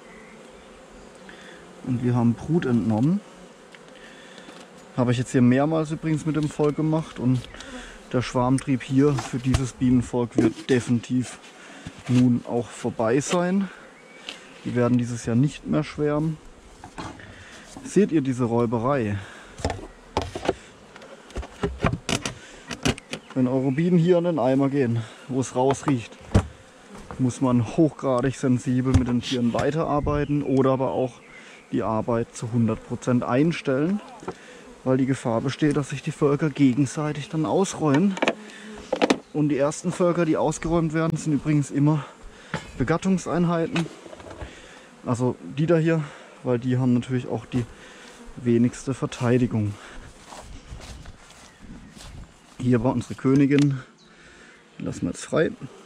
und wir haben Brut entnommen. Habe ich jetzt hier mehrmals übrigens mit dem Volk gemacht und der Schwarmtrieb hier für dieses Bienenvolk wird definitiv nun auch vorbei sein. Die werden dieses Jahr nicht mehr schwärmen. Seht ihr diese Räuberei? Wenn eure Bienen hier an den Eimer gehen, wo es raus riecht, muss man hochgradig sensibel mit den Tieren weiterarbeiten oder aber auch die Arbeit zu 100% einstellen, weil die Gefahr besteht, dass sich die Völker gegenseitig dann ausräumen. Und die ersten Völker, die ausgeräumt werden, sind übrigens immer Begattungseinheiten. Also die da hier, weil die haben natürlich auch die wenigste Verteidigung. Hier war unsere Königin, die lassen wir jetzt frei.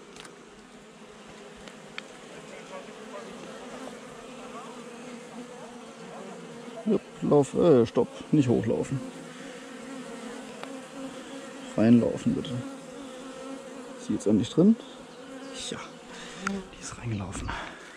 Ja, stopp, nicht hochlaufen. Reinlaufen bitte. Ist sie jetzt endlich drin? Ja, die ist reingelaufen.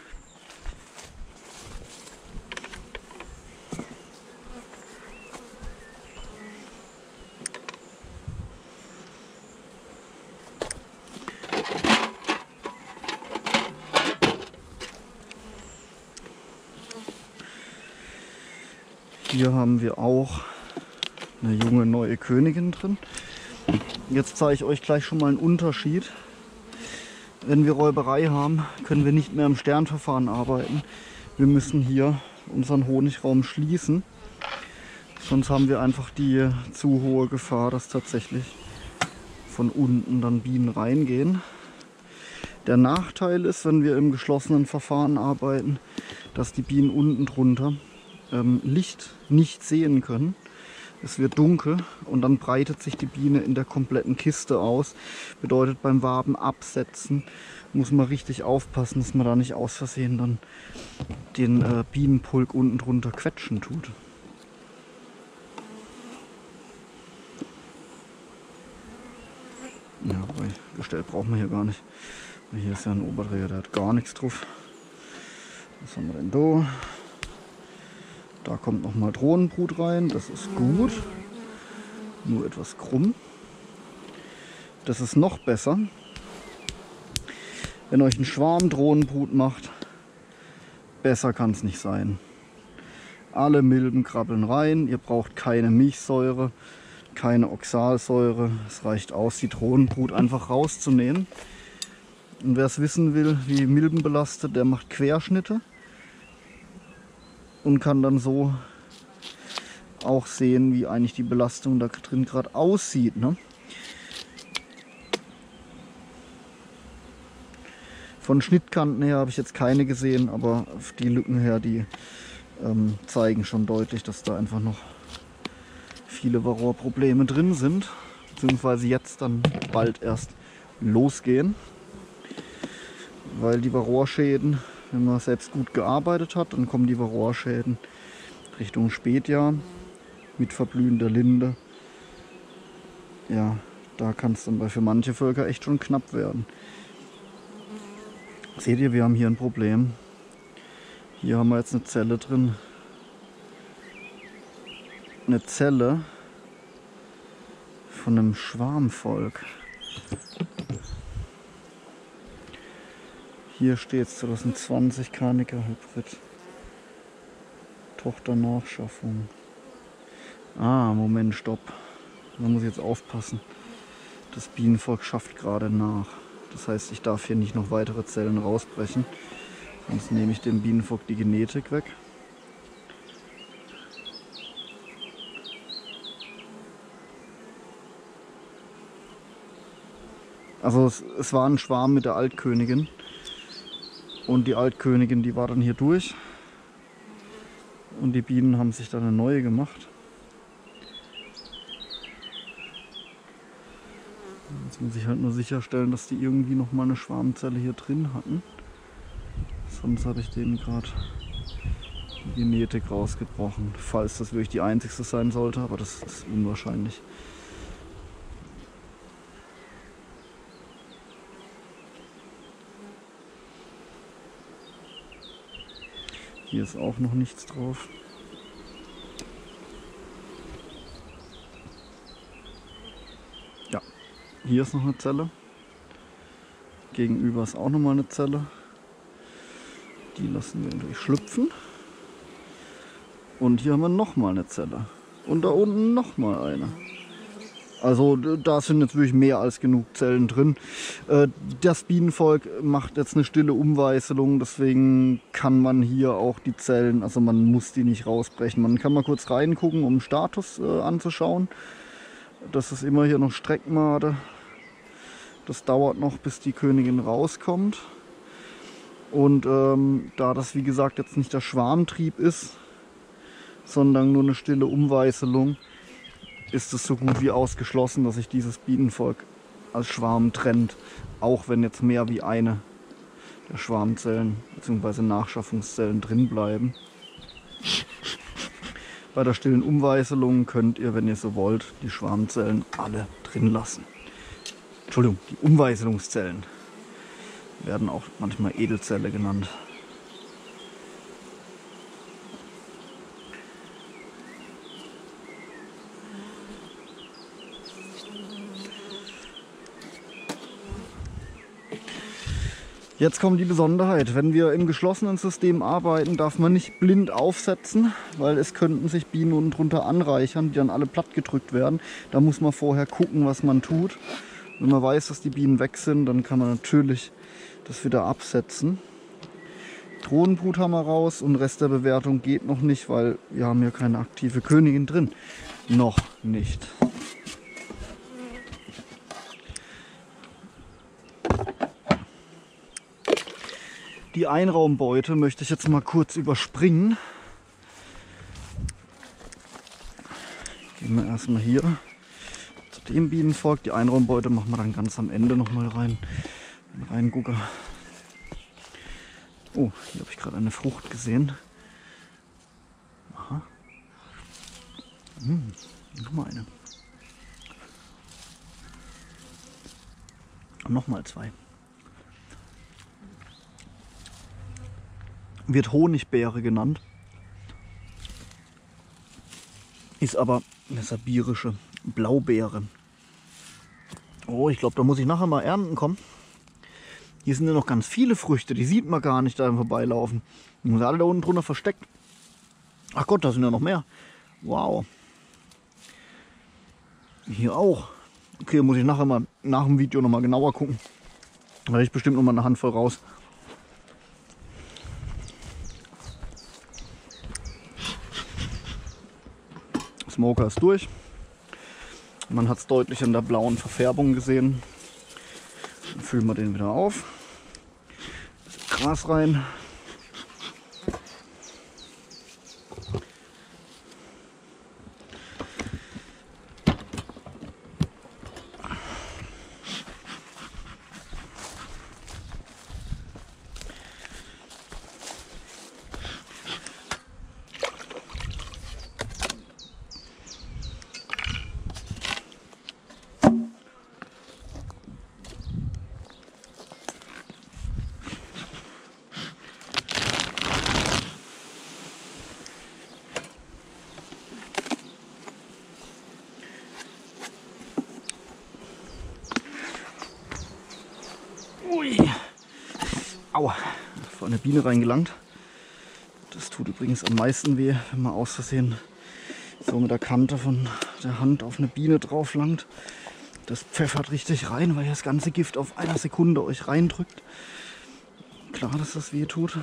Hier haben wir auch eine junge neue Königin drin. Jetzt zeige ich euch gleich schon mal einen Unterschied. Wenn wir Räuberei haben, können wir nicht mehr im Sternverfahren arbeiten. Wir müssen hier unseren Honigraum schließen. Sonst haben wir einfach die zu hohe Gefahr, dass tatsächlich von unten dann Bienen reingehen. Der Nachteil ist, wenn wir im geschlossenen Verfahren arbeiten, dass die Bienen unten drunter Licht nicht sehen können. Es wird dunkel und dann breitet sich die Biene in der kompletten Kiste aus. Bedeutet, beim Waben absetzen muss man richtig aufpassen, dass man da nicht aus Versehen dann den Bienenpulk unten drunter quetschen tut. Ja, weil gestellt braucht man hier gar nicht. Hier ist ja ein Oberträger, der hat gar nichts drauf. Was haben wir denn da? Da kommt noch mal Drohnenbrut rein, das ist gut. Nur etwas krumm. Das ist noch besser. Wenn euch ein Schwarm Drohnenbrut macht, besser kann es nicht sein. Alle Milben krabbeln rein, ihr braucht keine Milchsäure, keine Oxalsäure. Es reicht aus, die Drohnenbrut einfach rauszunehmen. Und wer es wissen will, wie Milben belastet, der macht Querschnitte. Und kann dann so auch sehen, wie eigentlich die Belastung da drin gerade aussieht. Ne? Von Schnittkanten her habe ich jetzt keine gesehen, aber auf die Lücken her, die zeigen schon deutlich, dass da einfach noch viele Varroa-Probleme drin sind, beziehungsweise jetzt dann bald erst losgehen, weil die Varroa-Schäden, wenn man selbst gut gearbeitet hat, dann kommen die Varroa-Schäden Richtung Spätjahr mit verblühender Linde. Ja, da kann es dann für manche Völker echt schon knapp werden. Seht ihr, wir haben hier ein Problem. Hier haben wir jetzt eine Zelle drin. Eine Zelle von einem Schwarmvolk. Hier steht es 2020 Carnica Hybrid. Tochter-Nachschaffung. Ah, Moment, stopp. Da muss ich jetzt aufpassen. Das Bienenvolk schafft gerade nach. Das heißt, ich darf hier nicht noch weitere Zellen rausbrechen. Sonst nehme ich dem Bienenvolk die Genetik weg. Also es war ein Schwarm mit der Altkönigin. Und die Altkönigin, die war dann hier durch. Und die Bienen haben sich dann eine neue gemacht. Jetzt muss ich halt nur sicherstellen, dass die irgendwie noch mal eine Schwarmzelle hier drin hatten. Sonst habe ich denen gerade die Genetik rausgebrochen. Falls das wirklich die einzigste sein sollte, aber das ist unwahrscheinlich. Hier ist auch noch nichts drauf. Ja, hier ist noch eine Zelle. Gegenüber ist auch noch mal eine Zelle. Die lassen wir durchschlüpfen. Und hier haben wir noch mal eine Zelle. Und da unten noch mal eine. Also da sind jetzt wirklich mehr als genug Zellen drin. Das Bienenvolk macht jetzt eine stille Umweißelung, deswegen kann man hier auch die Zellen, also man muss die nicht rausbrechen. Man kann mal kurz reingucken, um den Status anzuschauen. Das ist immer hier noch Streckmade. Das dauert noch, bis die Königin rauskommt. Und da das wie gesagt jetzt nicht der Schwarmtrieb ist, sondern nur eine stille Umweißelung, ist es so gut wie ausgeschlossen, dass sich dieses Bienenvolk als Schwarm trennt, auch wenn jetzt mehr wie eine der Schwarmzellen bzw. Nachschaffungszellen drin bleiben. Bei der stillen Umweißelung könnt ihr, wenn ihr so wollt, die Schwarmzellen alle drin lassen. Entschuldigung, die Umweißelungszellen werden auch manchmal Edelzelle genannt. Jetzt kommt die Besonderheit. Wenn wir im geschlossenen System arbeiten, darf man nicht blind aufsetzen, weil es könnten sich Bienen unten drunter anreichern, die dann alle platt gedrückt werden. Da muss man vorher gucken, was man tut. Wenn man weiß, dass die Bienen weg sind, dann kann man natürlich das wieder absetzen. Drohnenbrut haben wir raus und Rest der Bewertung geht noch nicht, weil wir haben hier keine aktive Königin drin. Noch nicht. Die Einraumbeute möchte ich jetzt mal kurz überspringen. Gehen wir erstmal hier zu dem Bienenvolk. Die Einraumbeute machen wir dann ganz am Ende noch mal reingucken. Oh, hier habe ich gerade eine Frucht gesehen. Aha. Nochmal eine. Und nochmal zwei. Wird Honigbeere genannt. Ist aber eine sibirische Blaubeere. Oh, ich glaube, da muss ich nachher mal ernten kommen. Hier sind ja noch ganz viele Früchte, die sieht man gar nicht da im Vorbeilaufen. Die sind alle da unten drunter versteckt. Ach Gott, da sind ja noch mehr. Wow. Hier auch. Okay, muss ich nachher mal nach dem Video noch mal genauer gucken. Da habe ich bestimmt noch mal eine Handvoll raus. Smoker ist durch. Man hat es deutlich an der blauen Verfärbung gesehen. Dann füllen wir den wieder auf. Gras rein. Ui. Aua, vor eine Biene reingelangt. Das tut übrigens am meisten weh, wenn man aus Versehen so mit der Kante von der Hand auf eine Biene drauf langt. Das pfeffert richtig rein, weil das ganze Gift auf einer Sekunde euch reindrückt. Klar, dass das weh tut.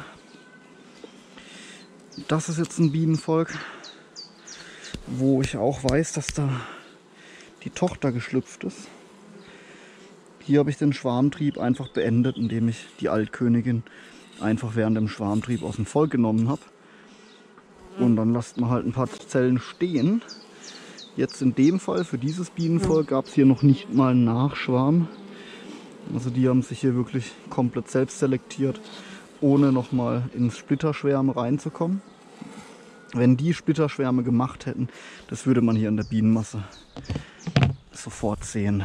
Das ist jetzt ein Bienenvolk, wo ich auch weiß, dass da die Tochter geschlüpft ist. Hier habe ich den Schwarmtrieb einfach beendet, indem ich die Altkönigin einfach während dem Schwarmtrieb aus dem Volk genommen habe. Und dann lasst man halt ein paar Zellen stehen, Jetzt in dem Fall, für dieses Bienenvolk, gab es hier noch nicht mal einen Nachschwarm. Also die haben sich hier wirklich komplett selbst selektiert, ohne nochmal ins Splitterschwärme reinzukommen. Wenn die Splitterschwärme gemacht hätten, das würde man hier in der Bienenmasse sofort sehen.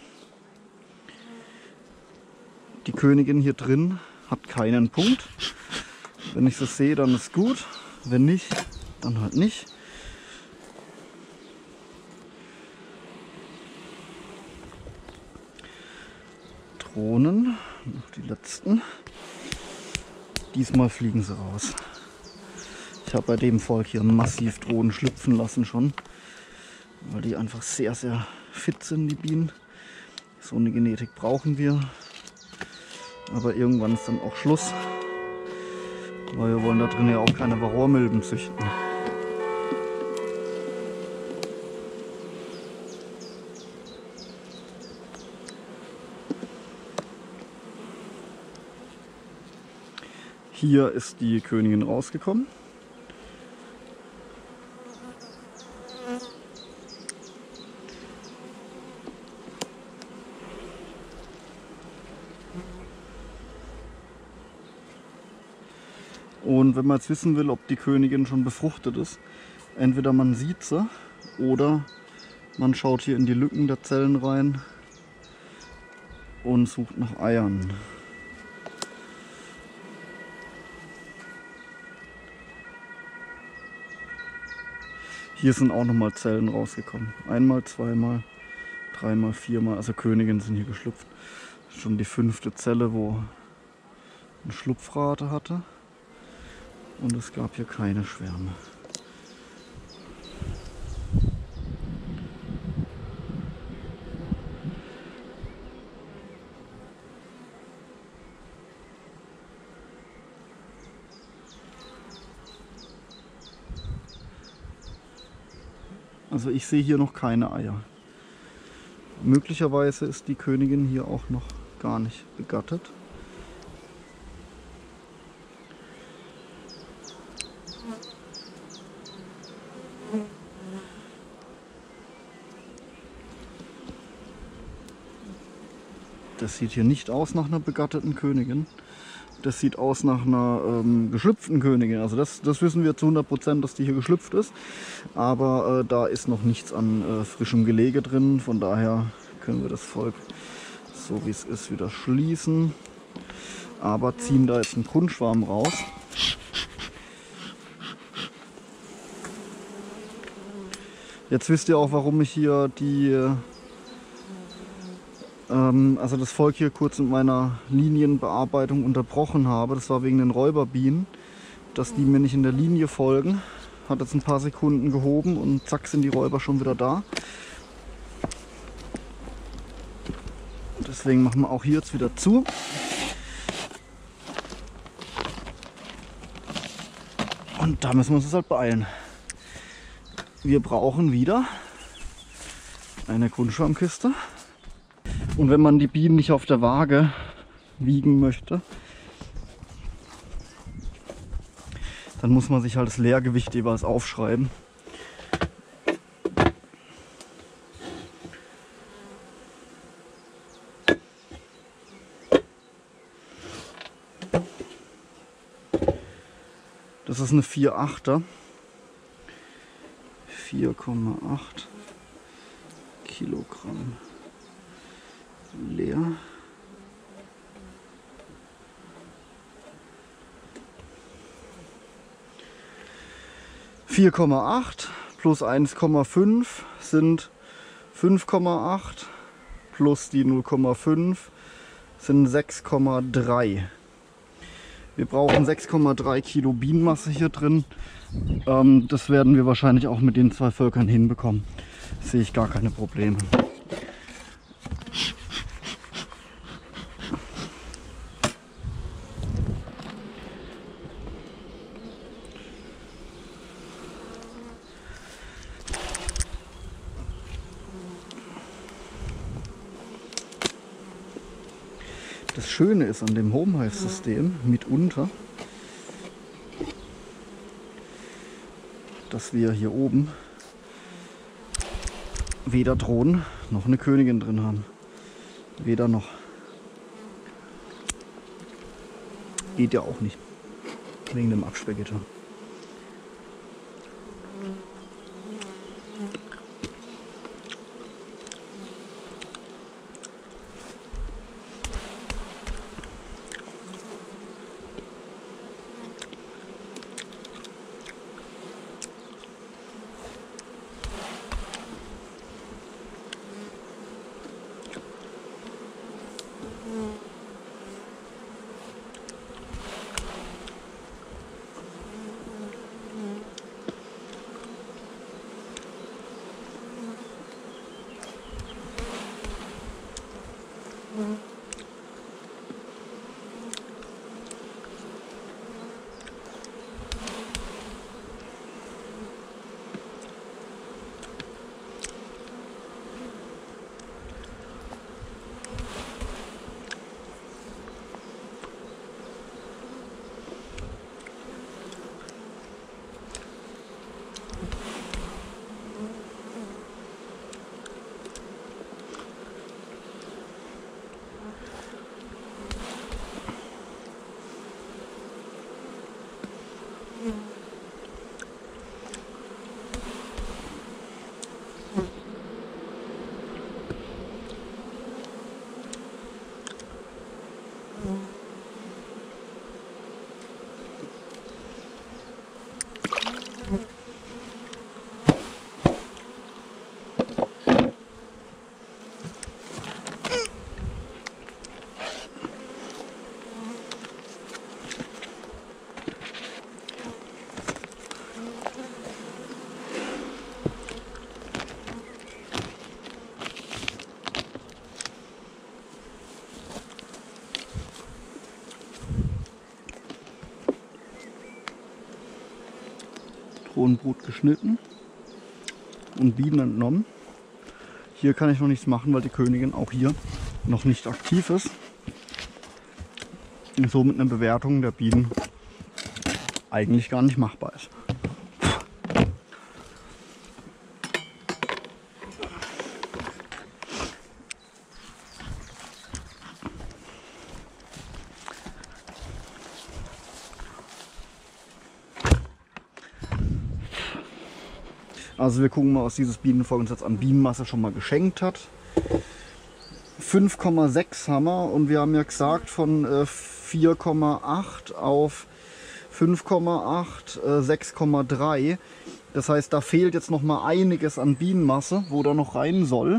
Die Königin hier drin hat keinen Punkt. Wenn ich das sehe, dann ist gut. Wenn nicht, dann halt nicht. Drohnen, noch die letzten. Diesmal fliegen sie raus. Ich habe bei dem Volk hier massiv Drohnen schlüpfen lassen schon, weil die einfach sehr, sehr fit sind, die Bienen. So eine Genetik brauchen wir. Aber irgendwann ist dann auch Schluss, weil wir wollen da drin ja auch keine Varroamilben züchten. Hier ist die Königin rausgekommen. Und wenn man jetzt wissen will, ob die Königin schon befruchtet ist, entweder man sieht sie oder man schaut hier in die Lücken der Zellen rein und sucht nach Eiern. Hier sind auch nochmal Zellen rausgekommen. Einmal, zweimal, dreimal, viermal. Also Königinnen sind hier geschlüpft. Schon die 5. Zelle, wo eine Schlupfrate hatte. Und es gab hier keine Schwärme. Also ich sehe hier noch keine Eier. Möglicherweise ist die Königin hier auch noch gar nicht begattet. Das sieht hier nicht aus nach einer begatteten Königin. Das sieht aus nach einer geschlüpften Königin. Also das wissen wir zu 100%, dass die hier geschlüpft ist. Aber da ist noch nichts an frischem Gelege drin. Von daher können wir das Volk, so wie es ist, wieder schließen. Aber ziehen da jetzt einen Kundenschwarm raus. Jetzt wisst ihr auch, warum ich hier also das Volk hier kurz mit meiner Linienbearbeitung unterbrochen habe. Das war wegen den Räuberbienen, dass die mir nicht in der Linie folgen. Hat jetzt ein paar Sekunden gehoben und zack sind die Räuber schon wieder da. Deswegen machen wir auch hier jetzt wieder zu. Und da müssen wir uns halt beeilen. Wir brauchen wieder eine Kundenschwarmkiste. Und wenn man die Bienen nicht auf der Waage wiegen möchte, dann muss man sich halt das Leergewicht jeweils aufschreiben. Das ist eine 4,8er. 4,8 Kilogramm leer. (4,8) plus 1,5 sind 5,8 plus die 0,5 sind 6,3. Wir brauchen 6,3 Kilo Bienenmasse hier drin. Das werden wir wahrscheinlich auch mit den 2 Völkern hinbekommen. Sehe ich gar keine Probleme. Das Schöne ist an dem Home-Hive-System mitunter, dass wir hier oben weder Drohnen noch eine Königin drin haben. Weder noch. Geht ja auch nicht. Wegen dem Absperrgitter. Drohnenbrut geschnitten und Bienen entnommen. Hier kann ich noch nichts machen, weil die Königin auch hier noch nicht aktiv ist. Und somit eine Bewertung der Bienen eigentlich gar nicht machbar ist. Also wir gucken mal, was dieses Bienenvolk uns jetzt an Bienenmasse schon mal geschenkt hat. 5,6 haben wir und wir haben ja gesagt von 4,8 auf 5,8, 6,3. Das heißt, da fehlt jetzt noch mal einiges an Bienenmasse, wo da noch rein soll.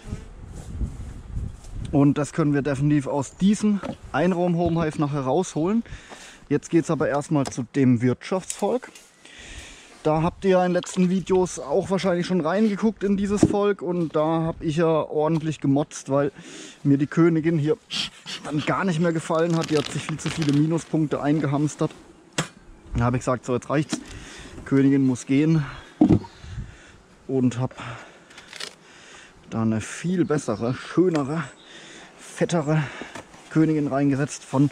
Und das können wir definitiv aus diesem Einraum-Homehive nachher rausholen. Jetzt geht es aber erstmal zu dem Wirtschaftsvolk. Da habt ihr ja in den letzten Videos auch wahrscheinlich schon reingeguckt in dieses Volk und da habe ich ja ordentlich gemotzt, weil mir die Königin hier dann gar nicht mehr gefallen hat. Die hat sich viel zu viele Minuspunkte eingehamstert. Da habe ich gesagt, so jetzt reicht's. Die Königin muss gehen und habe da eine viel bessere, schönere, fettere Königin reingesetzt von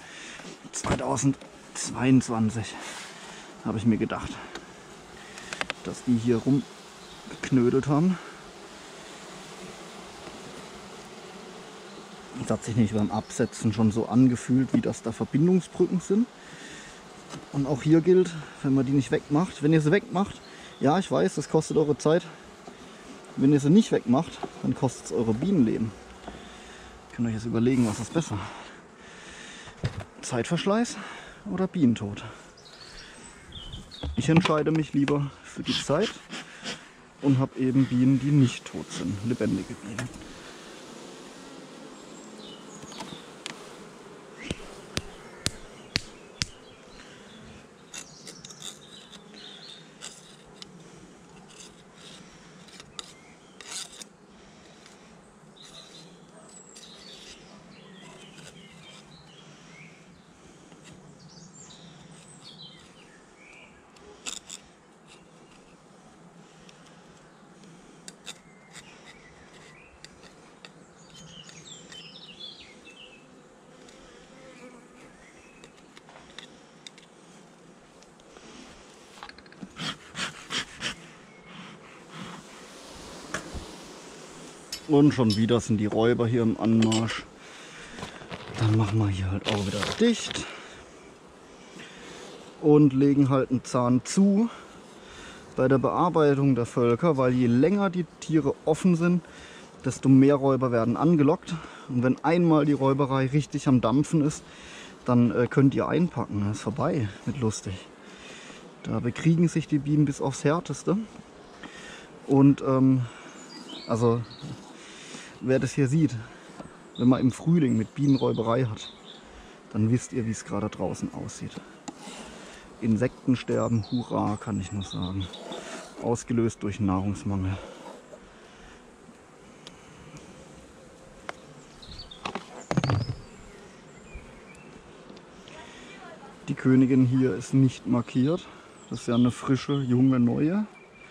2022, habe ich mir gedacht, dass die hier rumgeknödelt haben. Das hat sich nicht beim Absetzen schon so angefühlt, wie das da Verbindungsbrücken sind. Und auch hier gilt, wenn man die nicht wegmacht, wenn ihr sie wegmacht, ja ich weiß, das kostet eure Zeit. Wenn ihr sie nicht wegmacht, dann kostet es eure Bienenleben. Ihr könnt euch jetzt überlegen, was ist besser. Zeitverschleiß oder Bienentod? Ich entscheide mich lieber für die Zeit und habe eben Bienen, die nicht tot sind, lebendige Bienen. Und schon wieder sind die Räuber hier im Anmarsch. Dann machen wir hier halt auch wieder dicht. Und legen halt einen Zahn zu bei der Bearbeitung der Völker, weil je länger die Tiere offen sind, desto mehr Räuber werden angelockt. Und wenn einmal die Räuberei richtig am Dampfen ist, dann könnt ihr einpacken. Das ist vorbei mit lustig. Da bekriegen sich die Bienen bis aufs Härteste. Und also wer das hier sieht, wenn man im Frühling mit Bienenräuberei hat, dann wisst ihr, wie es gerade draußen aussieht. Insektensterben, hurra, kann ich nur sagen. Ausgelöst durch Nahrungsmangel. Die Königin hier ist nicht markiert. Das ist ja eine frische, junge, neue.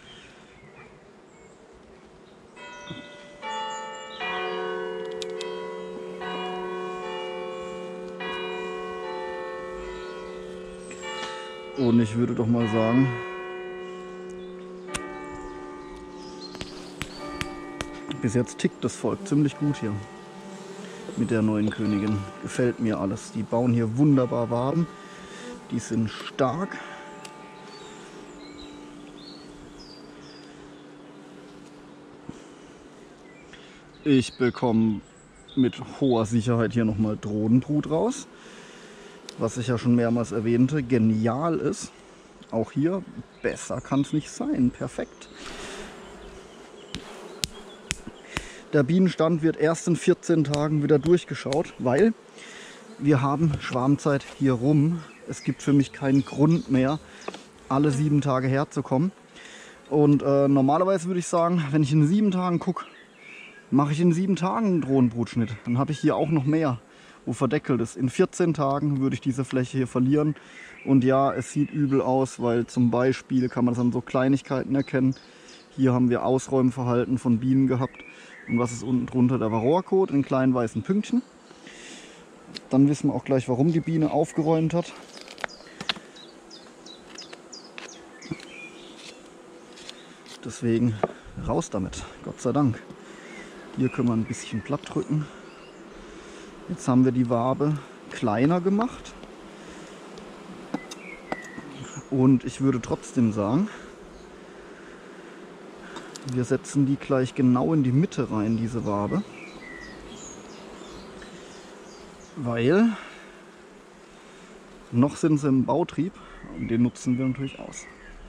Und ich würde doch mal sagen, bis jetzt tickt das Volk ziemlich gut hier mit der neuen Königin. Gefällt mir alles. Die bauen hier wunderbar Waben. Die sind stark. Ich bekomme mit hoher Sicherheit hier nochmal Drohnenbrut raus. Was ich ja schon mehrmals erwähnte, genial ist. Auch hier, besser kann es nicht sein. Perfekt. Der Bienenstand wird erst in 14 Tagen wieder durchgeschaut, weil wir haben Schwarmzeit hier rum. Es gibt für mich keinen Grund mehr, alle 7 Tage herzukommen. Und normalerweise würde ich sagen, wenn ich in 7 Tagen gucke, mache ich in 7 Tagen einen Drohnenbrutschnitt. Dann habe ich hier auch noch mehr, wo verdeckelt ist. In 14 Tagen würde ich diese Fläche hier verlieren. Und ja, es sieht übel aus, weil zum Beispiel kann man das an so Kleinigkeiten erkennen. Hier haben wir Ausräumverhalten von Bienen gehabt. Und was ist unten drunter? Der Varroakot in kleinen weißen Pünktchen. Dann wissen wir auch gleich, warum die Biene aufgeräumt hat. Deswegen raus damit, Gott sei Dank. Hier können wir ein bisschen platt drücken. Jetzt haben wir die Wabe kleiner gemacht. Und ich würde trotzdem sagen, wir setzen die gleich genau in die Mitte rein, diese Wabe. Weil noch sind sie im Bautrieb und den nutzen wir natürlich aus.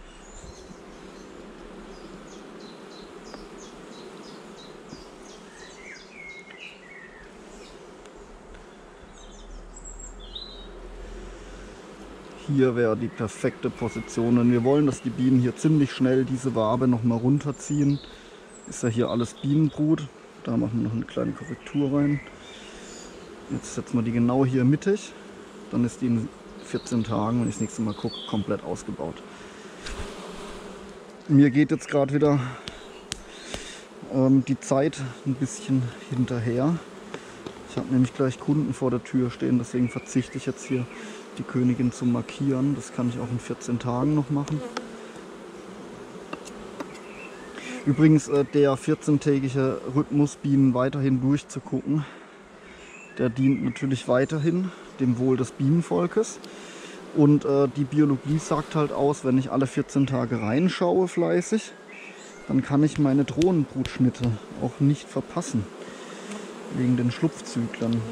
Hier wäre die perfekte Position, denn wir wollen, dass die Bienen hier ziemlich schnell diese Wabe noch mal runterziehen. Ist ja hier alles Bienenbrut. Da machen wir noch eine kleine Korrektur rein. Jetzt setzen wir die genau hier mittig. Dann ist die in 14 Tagen, wenn ich das nächste Mal gucke, komplett ausgebaut. Mir geht jetzt gerade wieder die Zeit ein bisschen hinterher. Ich habe nämlich gleich Kunden vor der Tür stehen, deswegen verzichte ich jetzt hier die Königin zu markieren. Das kann ich auch in 14 Tagen noch machen. Übrigens der 14-tägige Rhythmus, Bienen weiterhin durchzugucken, der dient natürlich weiterhin dem Wohl des Bienenvolkes. Und die Biologie sagt halt aus, wenn ich alle 14 Tage reinschaue fleißig, dann kann ich meine Drohnenbrutschnitte auch nicht verpassen. Wegen den Schlupfzyklen.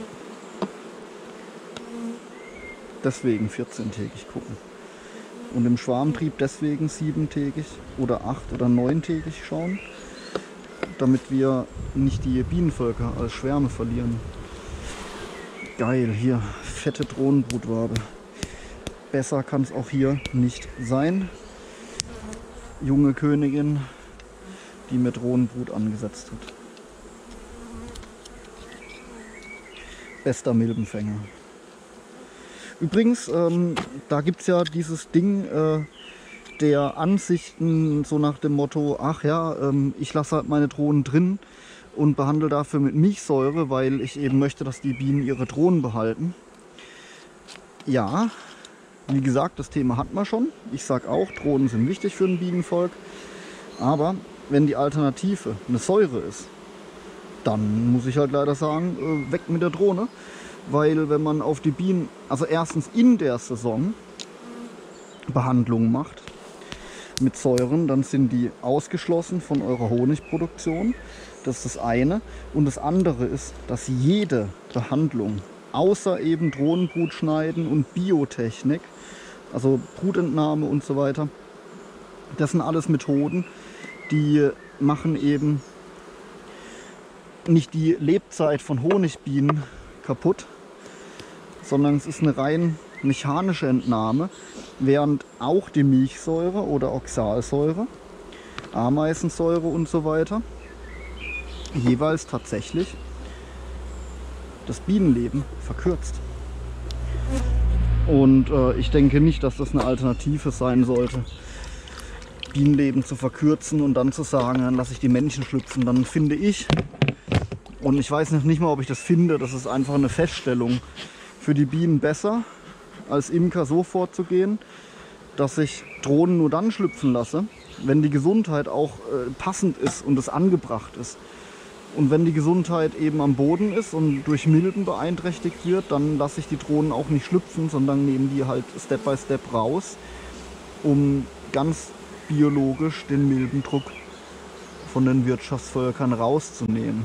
Deswegen 14-tägig gucken. Und im Schwarmtrieb deswegen 7-tägig oder 8- oder 9-tägig schauen, damit wir nicht die Bienenvölker als Schwärme verlieren. Geil, hier fette Drohnenbrutwabe. Besser kann es auch hier nicht sein. Junge Königin, die mit Drohnenbrut angesetzt hat. Bester Milbenfänger. Übrigens, da gibt es ja dieses Ding der Ansichten so nach dem Motto, ach ja, ich lasse halt meine Drohnen drin und behandle dafür mit Milchsäure, weil ich eben möchte, dass die Bienen ihre Drohnen behalten. Ja, wie gesagt, das Thema hat man schon. Ich sage auch, Drohnen sind wichtig für ein Bienenvolk. Aber wenn die Alternative eine Säure ist, dann muss ich halt leider sagen, weg mit der Drohne. Weil wenn man auf die Bienen, also erstens in der Saison Behandlungen macht mit Säuren, dann sind die ausgeschlossen von eurer Honigproduktion. Das ist das eine. Und das andere ist, dass jede Behandlung, außer eben Drohnenbrut schneiden und Biotechnik, also Brutentnahme und so weiter, das sind alles Methoden, die machen eben nicht die Lebzeit von Honigbienen kaputt, sondern es ist eine rein mechanische Entnahme, während auch die Milchsäure oder Oxalsäure, Ameisensäure und so weiter jeweils tatsächlich das Bienenleben verkürzt. Und ich denke nicht, dass das eine Alternative sein sollte, Bienenleben zu verkürzen und dann zu sagen, dann lasse ich die Männchen schlüpfen. Dann finde ich, und ich weiß nicht mal, ob ich das finde, das ist einfach eine Feststellung, für die Bienen besser, als Imker so vorzugehen, dass ich Drohnen nur dann schlüpfen lasse, wenn die Gesundheit auch passend ist und es angebracht ist. Und wenn die Gesundheit eben am Boden ist und durch Milben beeinträchtigt wird, dann lasse ich die Drohnen auch nicht schlüpfen, sondern nehme die halt Step by Step raus, um ganz biologisch den Milbendruck von den Wirtschaftsvölkern rauszunehmen.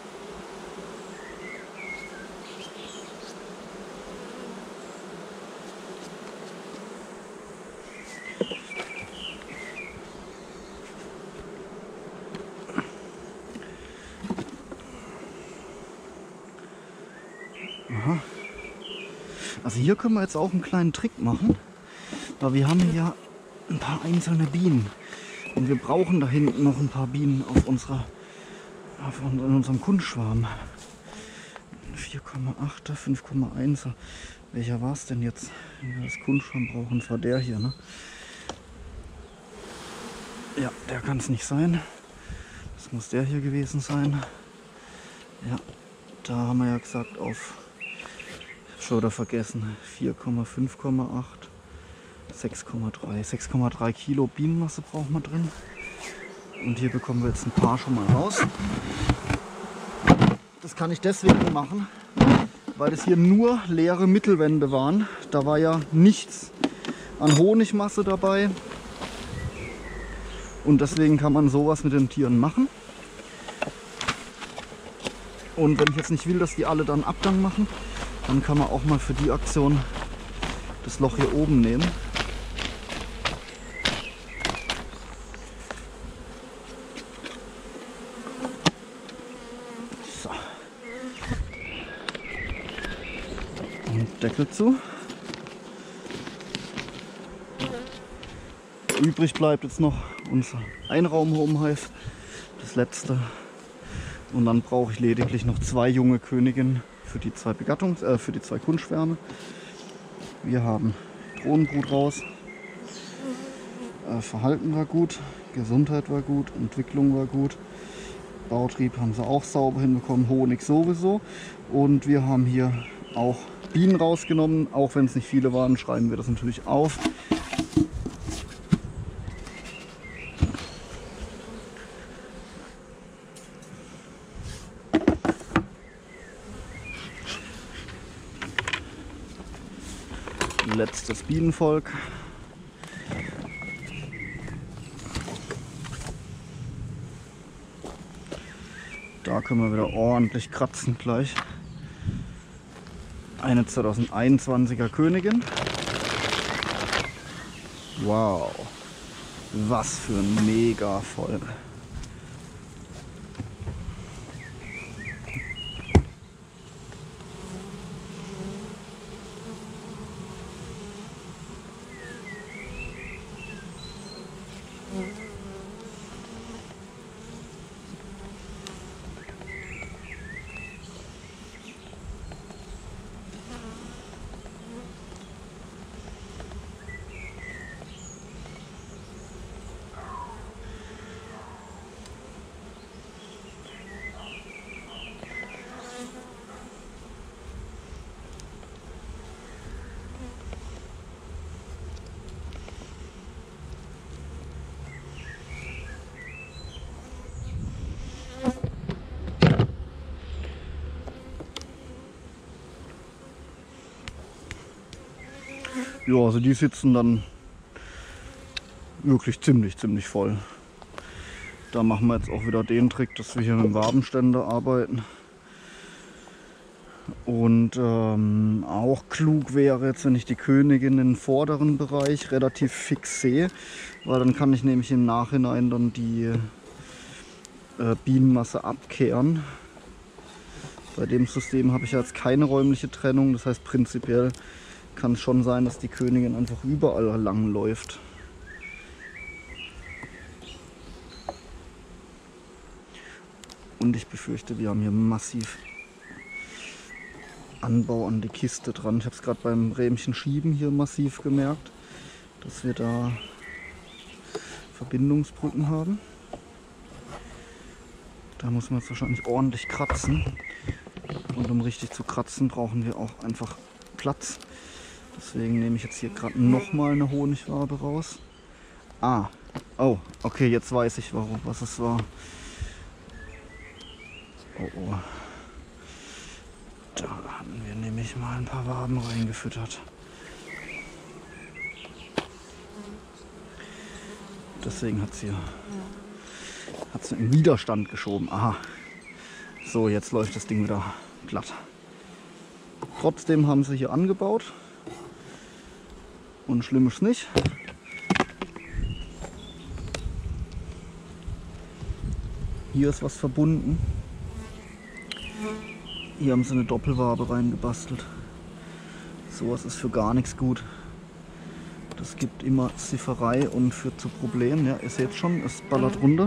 Aha. Also hier können wir jetzt auch einen kleinen Trick machen, weil wir haben hier ein paar einzelne Bienen und wir brauchen da hinten noch ein paar Bienen auf in unserem Kunstschwarm. 4,8er, 5,1er. Welcher war es denn jetzt, wenn wir das Kunstschwarm brauchen? Das war der hier, ne? Ja, der kann es nicht sein. Das muss der hier gewesen sein. Ja, da haben wir ja gesagt auf, schon wieder vergessen, 4,5,8, 6,3. 6,3 Kilo Bienenmasse brauchen wir drin. Und hier bekommen wir jetzt ein paar schon mal raus. Das kann ich deswegen machen, weil es hier nur leere Mittelwände waren. Da war ja nichts an Honigmasse dabei. Und deswegen kann man sowas mit den Tieren machen. Und wenn ich jetzt nicht will, dass die alle dann Abgang machen, dann kann man auch mal für die Aktion das Loch hier oben nehmen. So. Und Deckel zu. Übrig bleibt jetzt noch unser Einraum-Homehive, das letzte. Und dann brauche ich lediglich noch 2 junge Königinnen für die 2 für die 2 Kunstschwärme. Wir haben Drohnenbrut raus. Verhalten war gut, Gesundheit war gut, Entwicklung war gut. Bautrieb haben sie auch sauber hinbekommen, Honig sowieso. Und wir haben hier auch Bienen rausgenommen, auch wenn es nicht viele waren, schreiben wir das natürlich auf. Letztes Bienenvolk. Da können wir wieder ordentlich kratzen gleich. Eine 2021er Königin. Wow, was für ein mega Volk. Ja, also die sitzen dann wirklich ziemlich voll. Da machen wir jetzt auch wieder den Trick, dass wir hier mit dem Wabenständer arbeiten. Und auch klug wäre jetzt, wenn ich die Königin in den vorderen Bereich relativ fix sehe, weil dann kann ich nämlich im Nachhinein dann die Bienenmasse abkehren. Bei dem System habe ich jetzt keine räumliche Trennung, das heißt prinzipiell kann es schon sein, dass die Königin einfach überall lang läuft. Und ich befürchte, wir haben hier massiv Anbau an die Kiste dran. Ich habe es gerade beim Rähmchen schieben hier massiv gemerkt, dass wir da Verbindungsbrücken haben. Da muss man jetzt wahrscheinlich ordentlich kratzen. Und um richtig zu kratzen, brauchen wir auch einfach Platz. Deswegen nehme ich jetzt hier gerade nochmal eine Honigwabe raus. Ah, oh, okay, jetzt weiß ich, was es war. Oh, oh. Da hatten wir nämlich mal ein paar Waben reingefüttert. Deswegen hat sie einen Widerstand geschoben. Aha. So, jetzt läuft das Ding wieder glatt. Trotzdem haben sie hier angebaut. Und schlimm ist nicht. Hier ist was verbunden. Hier haben sie eine Doppelwabe reingebastelt. Sowas ist für gar nichts gut. Das gibt immer Zifferei und führt zu Problemen. Ja, ihr seht schon, es ballert runter.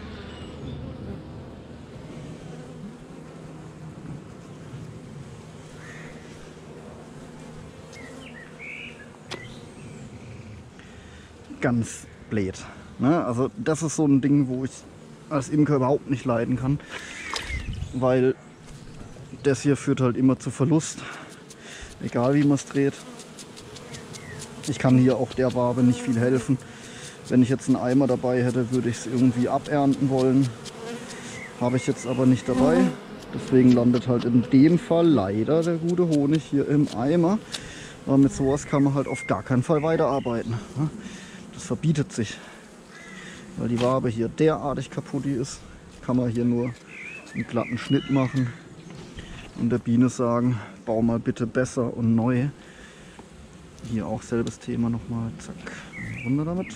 Ganz blöd. Ne? Also das ist so ein Ding, wo ich als Imker überhaupt nicht leiden kann. Weil das hier führt halt immer zu Verlust. Egal wie man es dreht. Ich kann hier auch der Wabe nicht viel helfen. Wenn ich jetzt einen Eimer dabei hätte, würde ich es irgendwie abernten wollen. Habe ich jetzt aber nicht dabei. Deswegen landet halt in dem Fall leider der gute Honig hier im Eimer. Aber mit sowas kann man halt auf gar keinen Fall weiterarbeiten. Das verbietet sich. Weil die Wabe hier derartig kaputt ist, kann man hier nur einen glatten Schnitt machen und der Biene sagen, bau mal bitte besser und neu. Hier auch selbes Thema nochmal, zack, runter damit.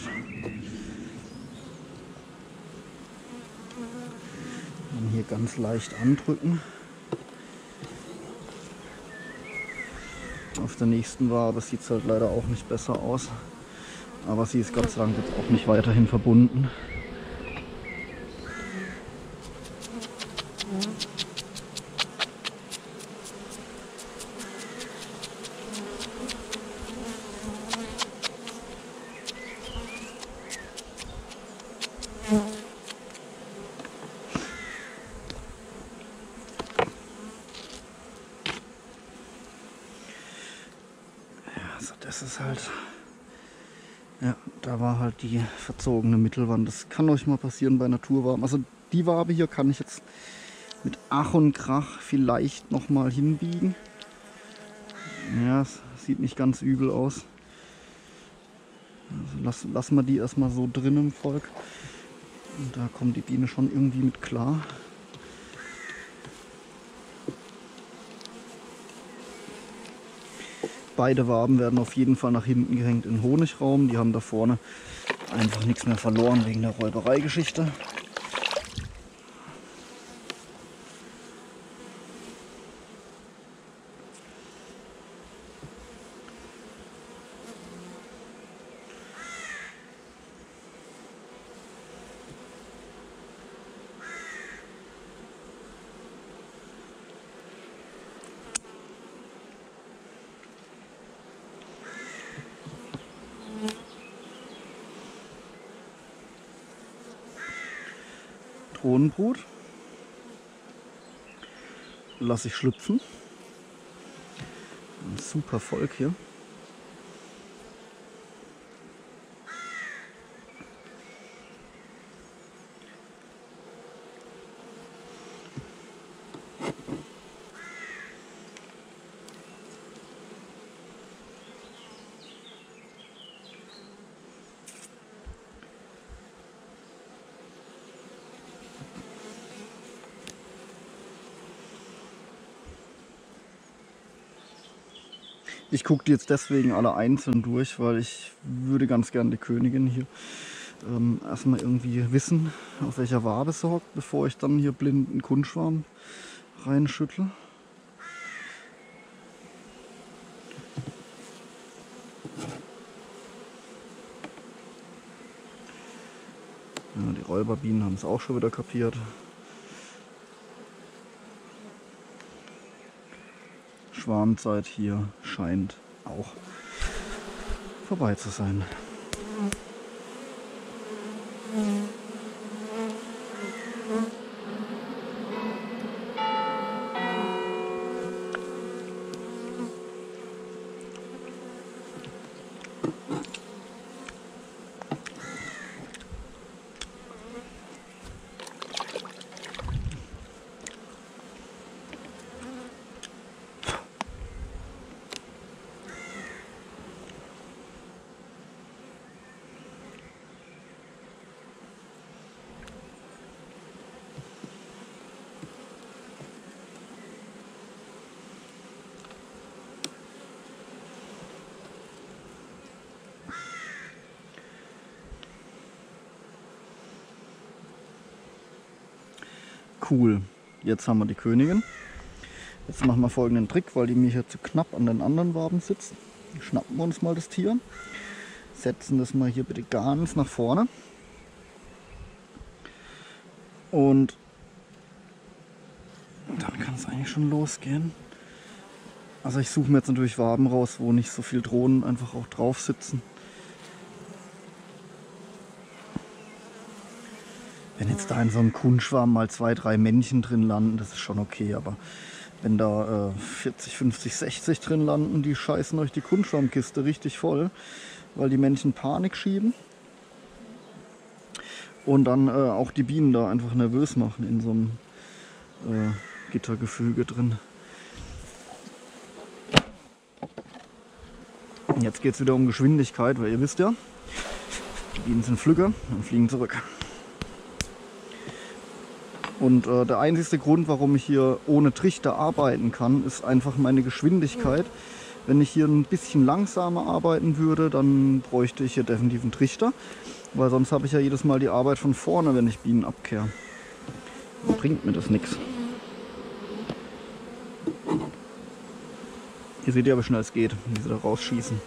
Dann hier ganz leicht andrücken. Auf der nächsten Wabe sieht es halt leider auch nicht besser aus. Aber sie ist Gott sei Dank jetzt auch nicht weiterhin verbunden. Also das ist halt, ja, da war halt die verzogene Mittelwand. Das kann euch mal passieren bei Naturwaben. Also die Wabe hier kann ich jetzt mit Ach und Krach vielleicht noch mal hinbiegen. Ja, es sieht nicht ganz übel aus. Also lassen wir die erstmal so drin im Volk. Und da kommt die Biene schon irgendwie mit klar. Beide Waben werden auf jeden Fall nach hinten gehängt in den Honigraum. Die haben da vorne einfach nichts mehr verloren wegen der Räubereigeschichte. Drohnenbrut lasse ich schlüpfen. Ein super Volk hier. Ich gucke die jetzt deswegen alle einzeln durch, weil ich würde ganz gern die Königin hier erstmal irgendwie wissen, auf welcher Wabe es hockt, bevor ich dann hier blind einen Kunstschwarm reinschüttle. Ja, die Räuberbienen haben es auch schon wieder kapiert. Schwarmzeit hier scheint auch vorbei zu sein. Cool, jetzt haben wir die Königin. Jetzt machen wir folgenden Trick, weil die mir hier zu knapp an den anderen Waben sitzt. Schnappen wir uns mal das Tier, setzen das mal hier bitte ganz nach vorne und dann kann es eigentlich schon losgehen. Also ich suche mir jetzt natürlich Waben raus, wo nicht so viel Drohnen einfach auch drauf sitzen. Wenn jetzt da in so einem Kunstschwarm mal 2, 3 Männchen drin landen, das ist schon okay, aber wenn da 40, 50, 60 drin landen, die scheißen euch die Kunstschwarmkiste richtig voll, weil die Männchen Panik schieben und dann auch die Bienen da einfach nervös machen in so einem Gittergefüge drin. Jetzt geht es wieder um Geschwindigkeit, weil ihr wisst ja, die Bienen sind Pflücker und fliegen zurück. Und der einzige Grund, warum ich hier ohne Trichter arbeiten kann, ist einfach meine Geschwindigkeit. Wenn ich hier ein bisschen langsamer arbeiten würde, dann bräuchte ich hier definitiv einen Trichter, weil sonst habe ich ja jedes Mal die Arbeit von vorne, wenn ich Bienen abkehre. Dann bringt mir das nichts. Hier seht ihr, wie schnell es geht, wie sie da rausschießen.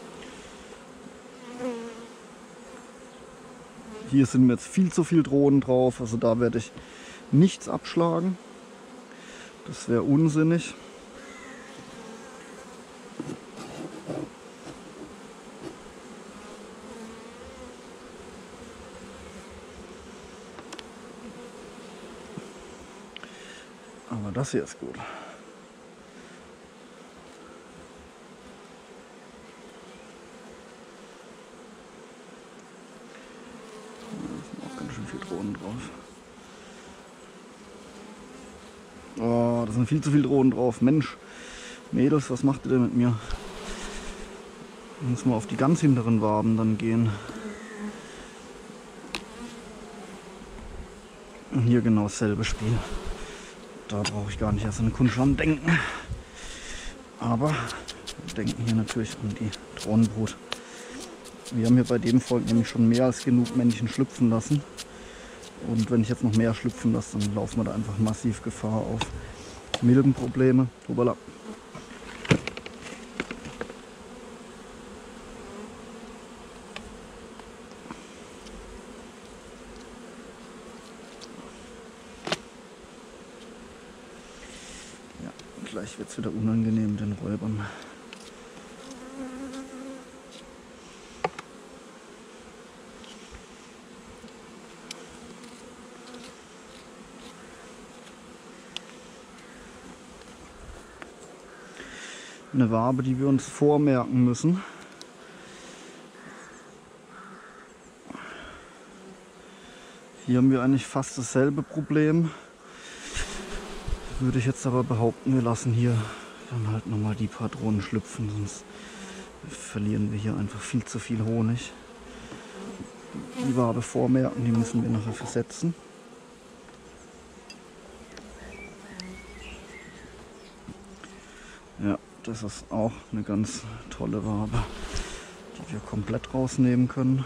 Hier sind mir jetzt viel zu viel Drohnen drauf, also da werde ich nichts abschlagen. Das wäre unsinnig. Aber das hier ist gut. Da sind auch ganz schön viele Drohnen drauf. Oh, da sind viel zu viele Drohnen drauf. Mensch, Mädels, was macht ihr denn mit mir? Muss mal auf die ganz hinteren Waben dann gehen. Und hier genau dasselbe Spiel. Da brauche ich gar nicht erst an den Kunstschwarm denken. Aber wir denken hier natürlich an die Drohnenbrut. Wir haben hier bei dem Volk nämlich schon mehr als genug Männchen schlüpfen lassen. Und wenn ich jetzt noch mehr schlüpfen lasse, dann laufen wir da einfach massiv Gefahr auf Milbenprobleme. Hoppala. Ja, gleich wird es wieder unangenehm den Räubern. Eine Wabe, die wir uns vormerken müssen. Hier haben wir eigentlich fast dasselbe Problem. Würde ich jetzt aber behaupten, wir lassen hier dann halt nochmal die paar Drohnen schlüpfen, sonst verlieren wir hier einfach viel zu viel Honig. Die Wabe vormerken, die müssen wir nachher versetzen. Ja, Das ist auch eine ganz tolle Wabe, die wir komplett rausnehmen können.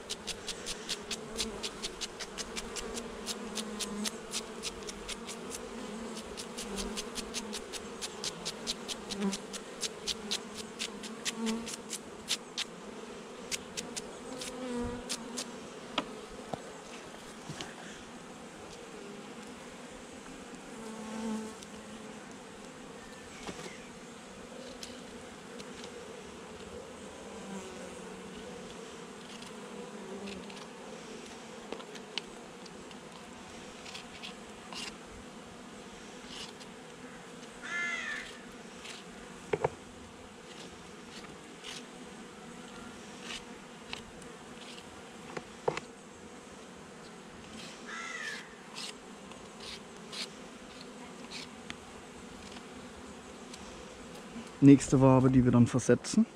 Nächste Wabe, die wir dann versetzen.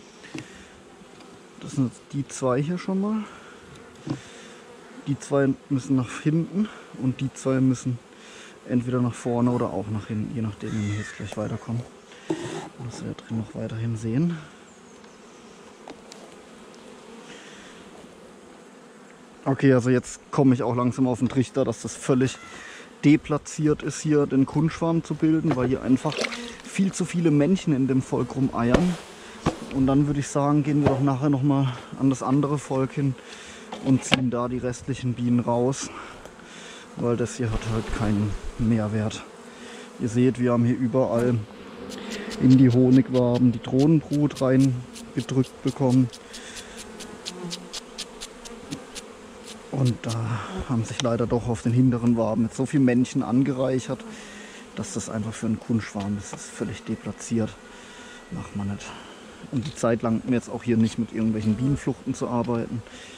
Das sind jetzt die zwei hier schon mal. Die zwei müssen nach hinten und die zwei müssen entweder nach vorne oder auch nach hinten, je nachdem, wie wir jetzt gleich weiterkommen. Das wir drin noch weiterhin sehen. Okay, also jetzt komme ich auch langsam auf den Trichter, dass das völlig deplatziert ist, hier den Kunstschwarm zu bilden, weil hier einfach viel zu viele Männchen in dem Volk rumeiern. Und dann würde ich sagen, gehen wir doch nachher nochmal an das andere Volk hin und ziehen da die restlichen Bienen raus, weil das hier hat halt keinen Mehrwert. Ihr seht, wir haben hier überall in die Honigwaben die Drohnenbrut reingedrückt bekommen. Und da haben sich leider doch auf den hinteren Waben mit so viel Männchen angereichert, dass das einfach für einen Kunstschwarm ist. Das ist völlig deplatziert. Macht man nicht. Und die Zeit lang mir jetzt auch hier nicht mit irgendwelchen Bienenfluchten zu arbeiten.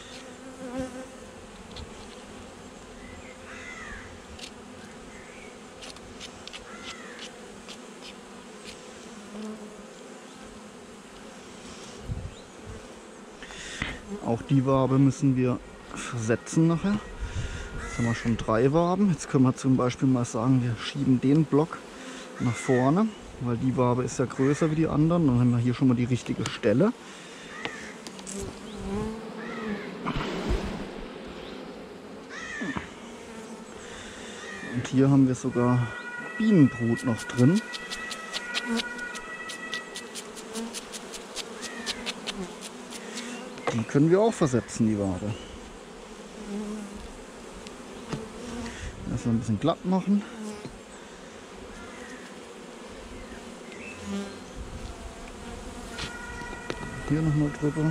Auch die Wabe müssen wir versetzen nachher. Jetzt haben wir schon 3 Waben. Jetzt können wir zum Beispiel mal sagen, wir schieben den Block nach vorne, weil die Wabe ist ja größer wie die anderen. Dann haben wir hier schon mal die richtige Stelle. Und hier haben wir sogar Bienenbrut noch drin. Die können wir auch versetzen, die Wabe. Erstmal ein bisschen glatt machen. Hier nochmal drüber.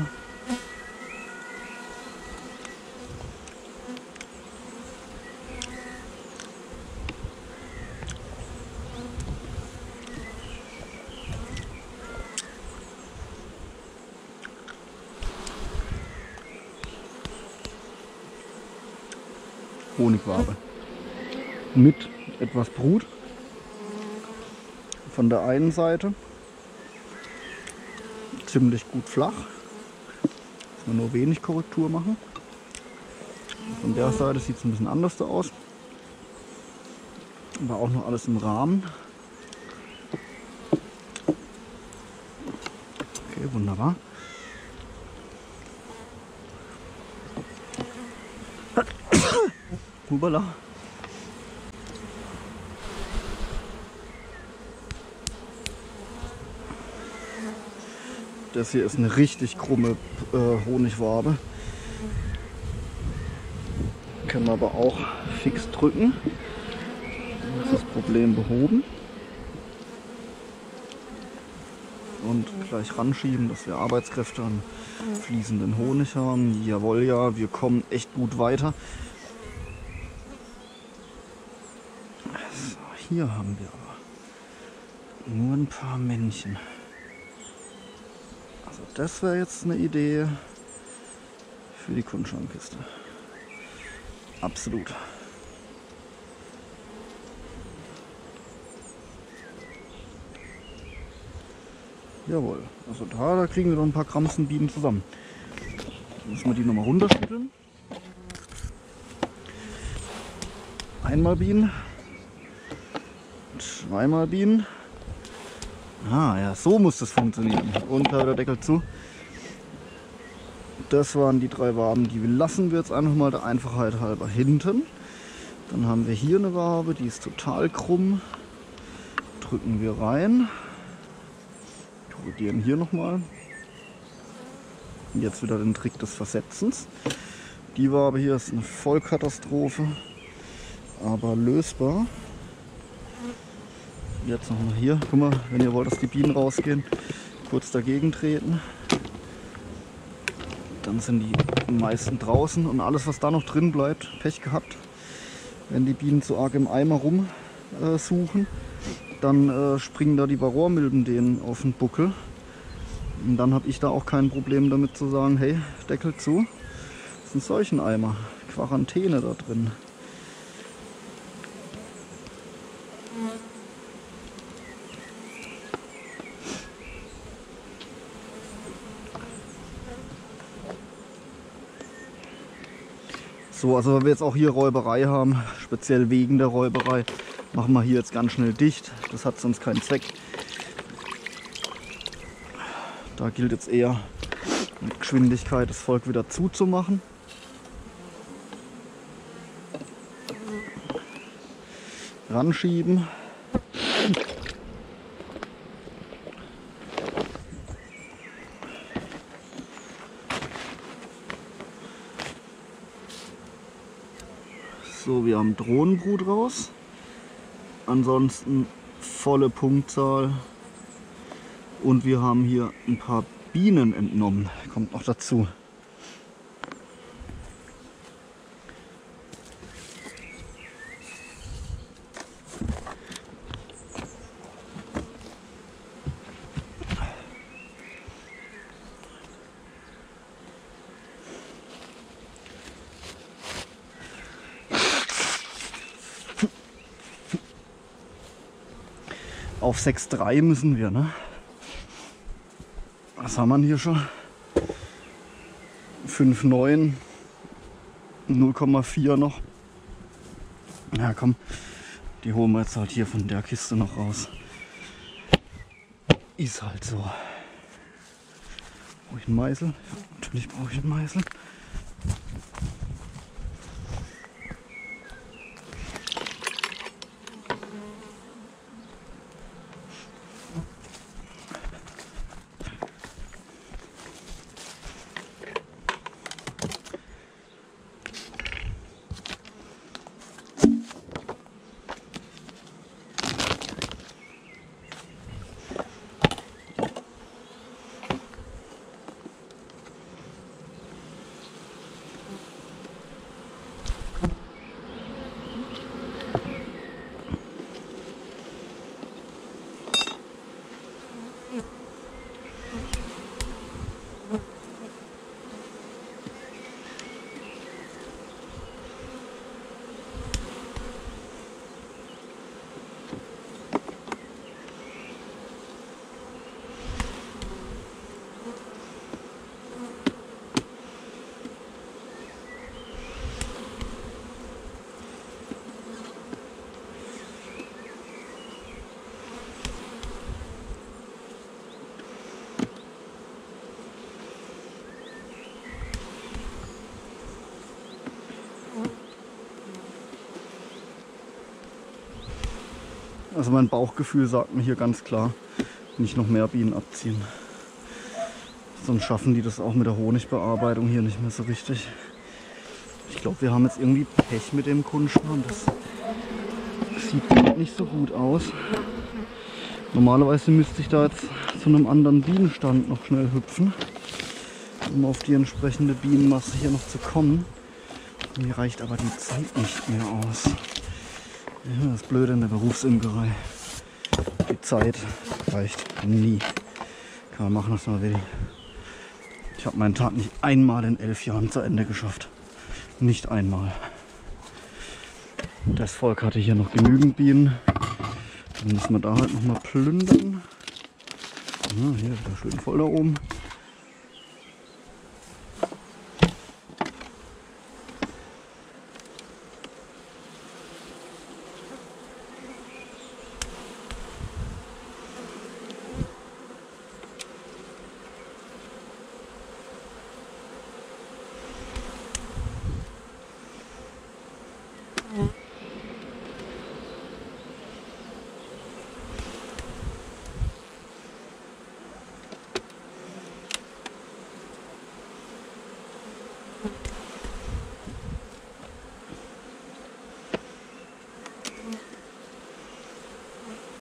Honigwabe. Mit etwas Brut von der einen Seite. Ziemlich gut flach. Muss man nur wenig Korrektur machen. Von der Seite sieht es ein bisschen anders aus. Aber auch noch alles im Rahmen. Okay, wunderbar. Hubala. Das hier ist eine richtig krumme Honigwabe. Können wir aber auch fix drücken. Dann ist das Problem behoben. Und gleich ranschieben, dass wir Arbeitskräfte an fließenden Honig haben. Jawohl, ja, wir kommen echt gut weiter. So, hier haben wir aber nur ein paar Männchen. Also das wäre jetzt eine Idee für die Kunstschwammkiste. Absolut. Jawohl, also da kriegen wir noch ein paar Kramsenbienen zusammen. Dann müssen wir die nochmal runterschütteln. Einmal Bienen, zweimal Bienen. Ah ja, so muss das funktionieren. Und da der Deckel zu. Das waren die 3 Waben, die lassen wir jetzt einfach mal der Einfachheit halber hinten. Dann haben wir hier eine Wabe, die ist total krumm. Drücken wir rein. Korrigieren hier nochmal. Jetzt wieder den Trick des Versetzens. Die Wabe hier ist eine Vollkatastrophe, aber lösbar. Jetzt nochmal hier. Guck mal, wenn ihr wollt, dass die Bienen rausgehen, kurz dagegen treten. Dann sind die meisten draußen und alles, was da noch drin bleibt, Pech gehabt. Wenn die Bienen zu arg im Eimer rumsuchen, dann springen da die Varroamilben denen auf den Buckel. Und dann habe ich da auch kein Problem damit zu sagen, hey, Deckel zu. Das ist ein Seucheneimer, Quarantäne da drin. So, also wenn wir jetzt auch hier Räuberei haben, speziell wegen der Räuberei, machen wir hier jetzt ganz schnell dicht. Das hat sonst keinen Zweck. Da gilt jetzt eher mit Geschwindigkeit das Volk wieder zuzumachen. Ranschieben. So, wir haben Drohnenbrut raus. Ansonsten volle Punktzahl. Und wir haben hier ein paar Bienen entnommen. Kommt noch dazu. Auf 6,3 müssen wir, ne? Was haben wir hier schon? 5,9, 0,4 noch. Ja komm, die holen wir jetzt halt hier von der Kiste noch raus. Ist halt so. Brauche ich einen Meißel? Ja, natürlich brauche ich einen Meißel. Also mein Bauchgefühl sagt mir hier ganz klar, nicht noch mehr Bienen abziehen. Sonst schaffen die das auch mit der Honigbearbeitung hier nicht mehr so richtig. Ich glaube, wir haben jetzt irgendwie Pech mit dem Kunstschwarm. Das sieht nicht so gut aus. Normalerweise müsste ich da jetzt zu einem anderen Bienenstand noch schnell hüpfen, um auf die entsprechende Bienenmasse hier noch zu kommen. Mir reicht aber die Zeit nicht mehr aus. Ja, das Blöde in der Berufsimkerei. Die Zeit reicht nie. Kann man machen, was man will. Ich habe meinen Tag nicht einmal in 11 Jahren zu Ende geschafft. Nicht einmal. Das Volk hatte hier noch genügend Bienen. Dann müssen wir da halt noch mal plündern. Ja, hier wieder schön voll da oben.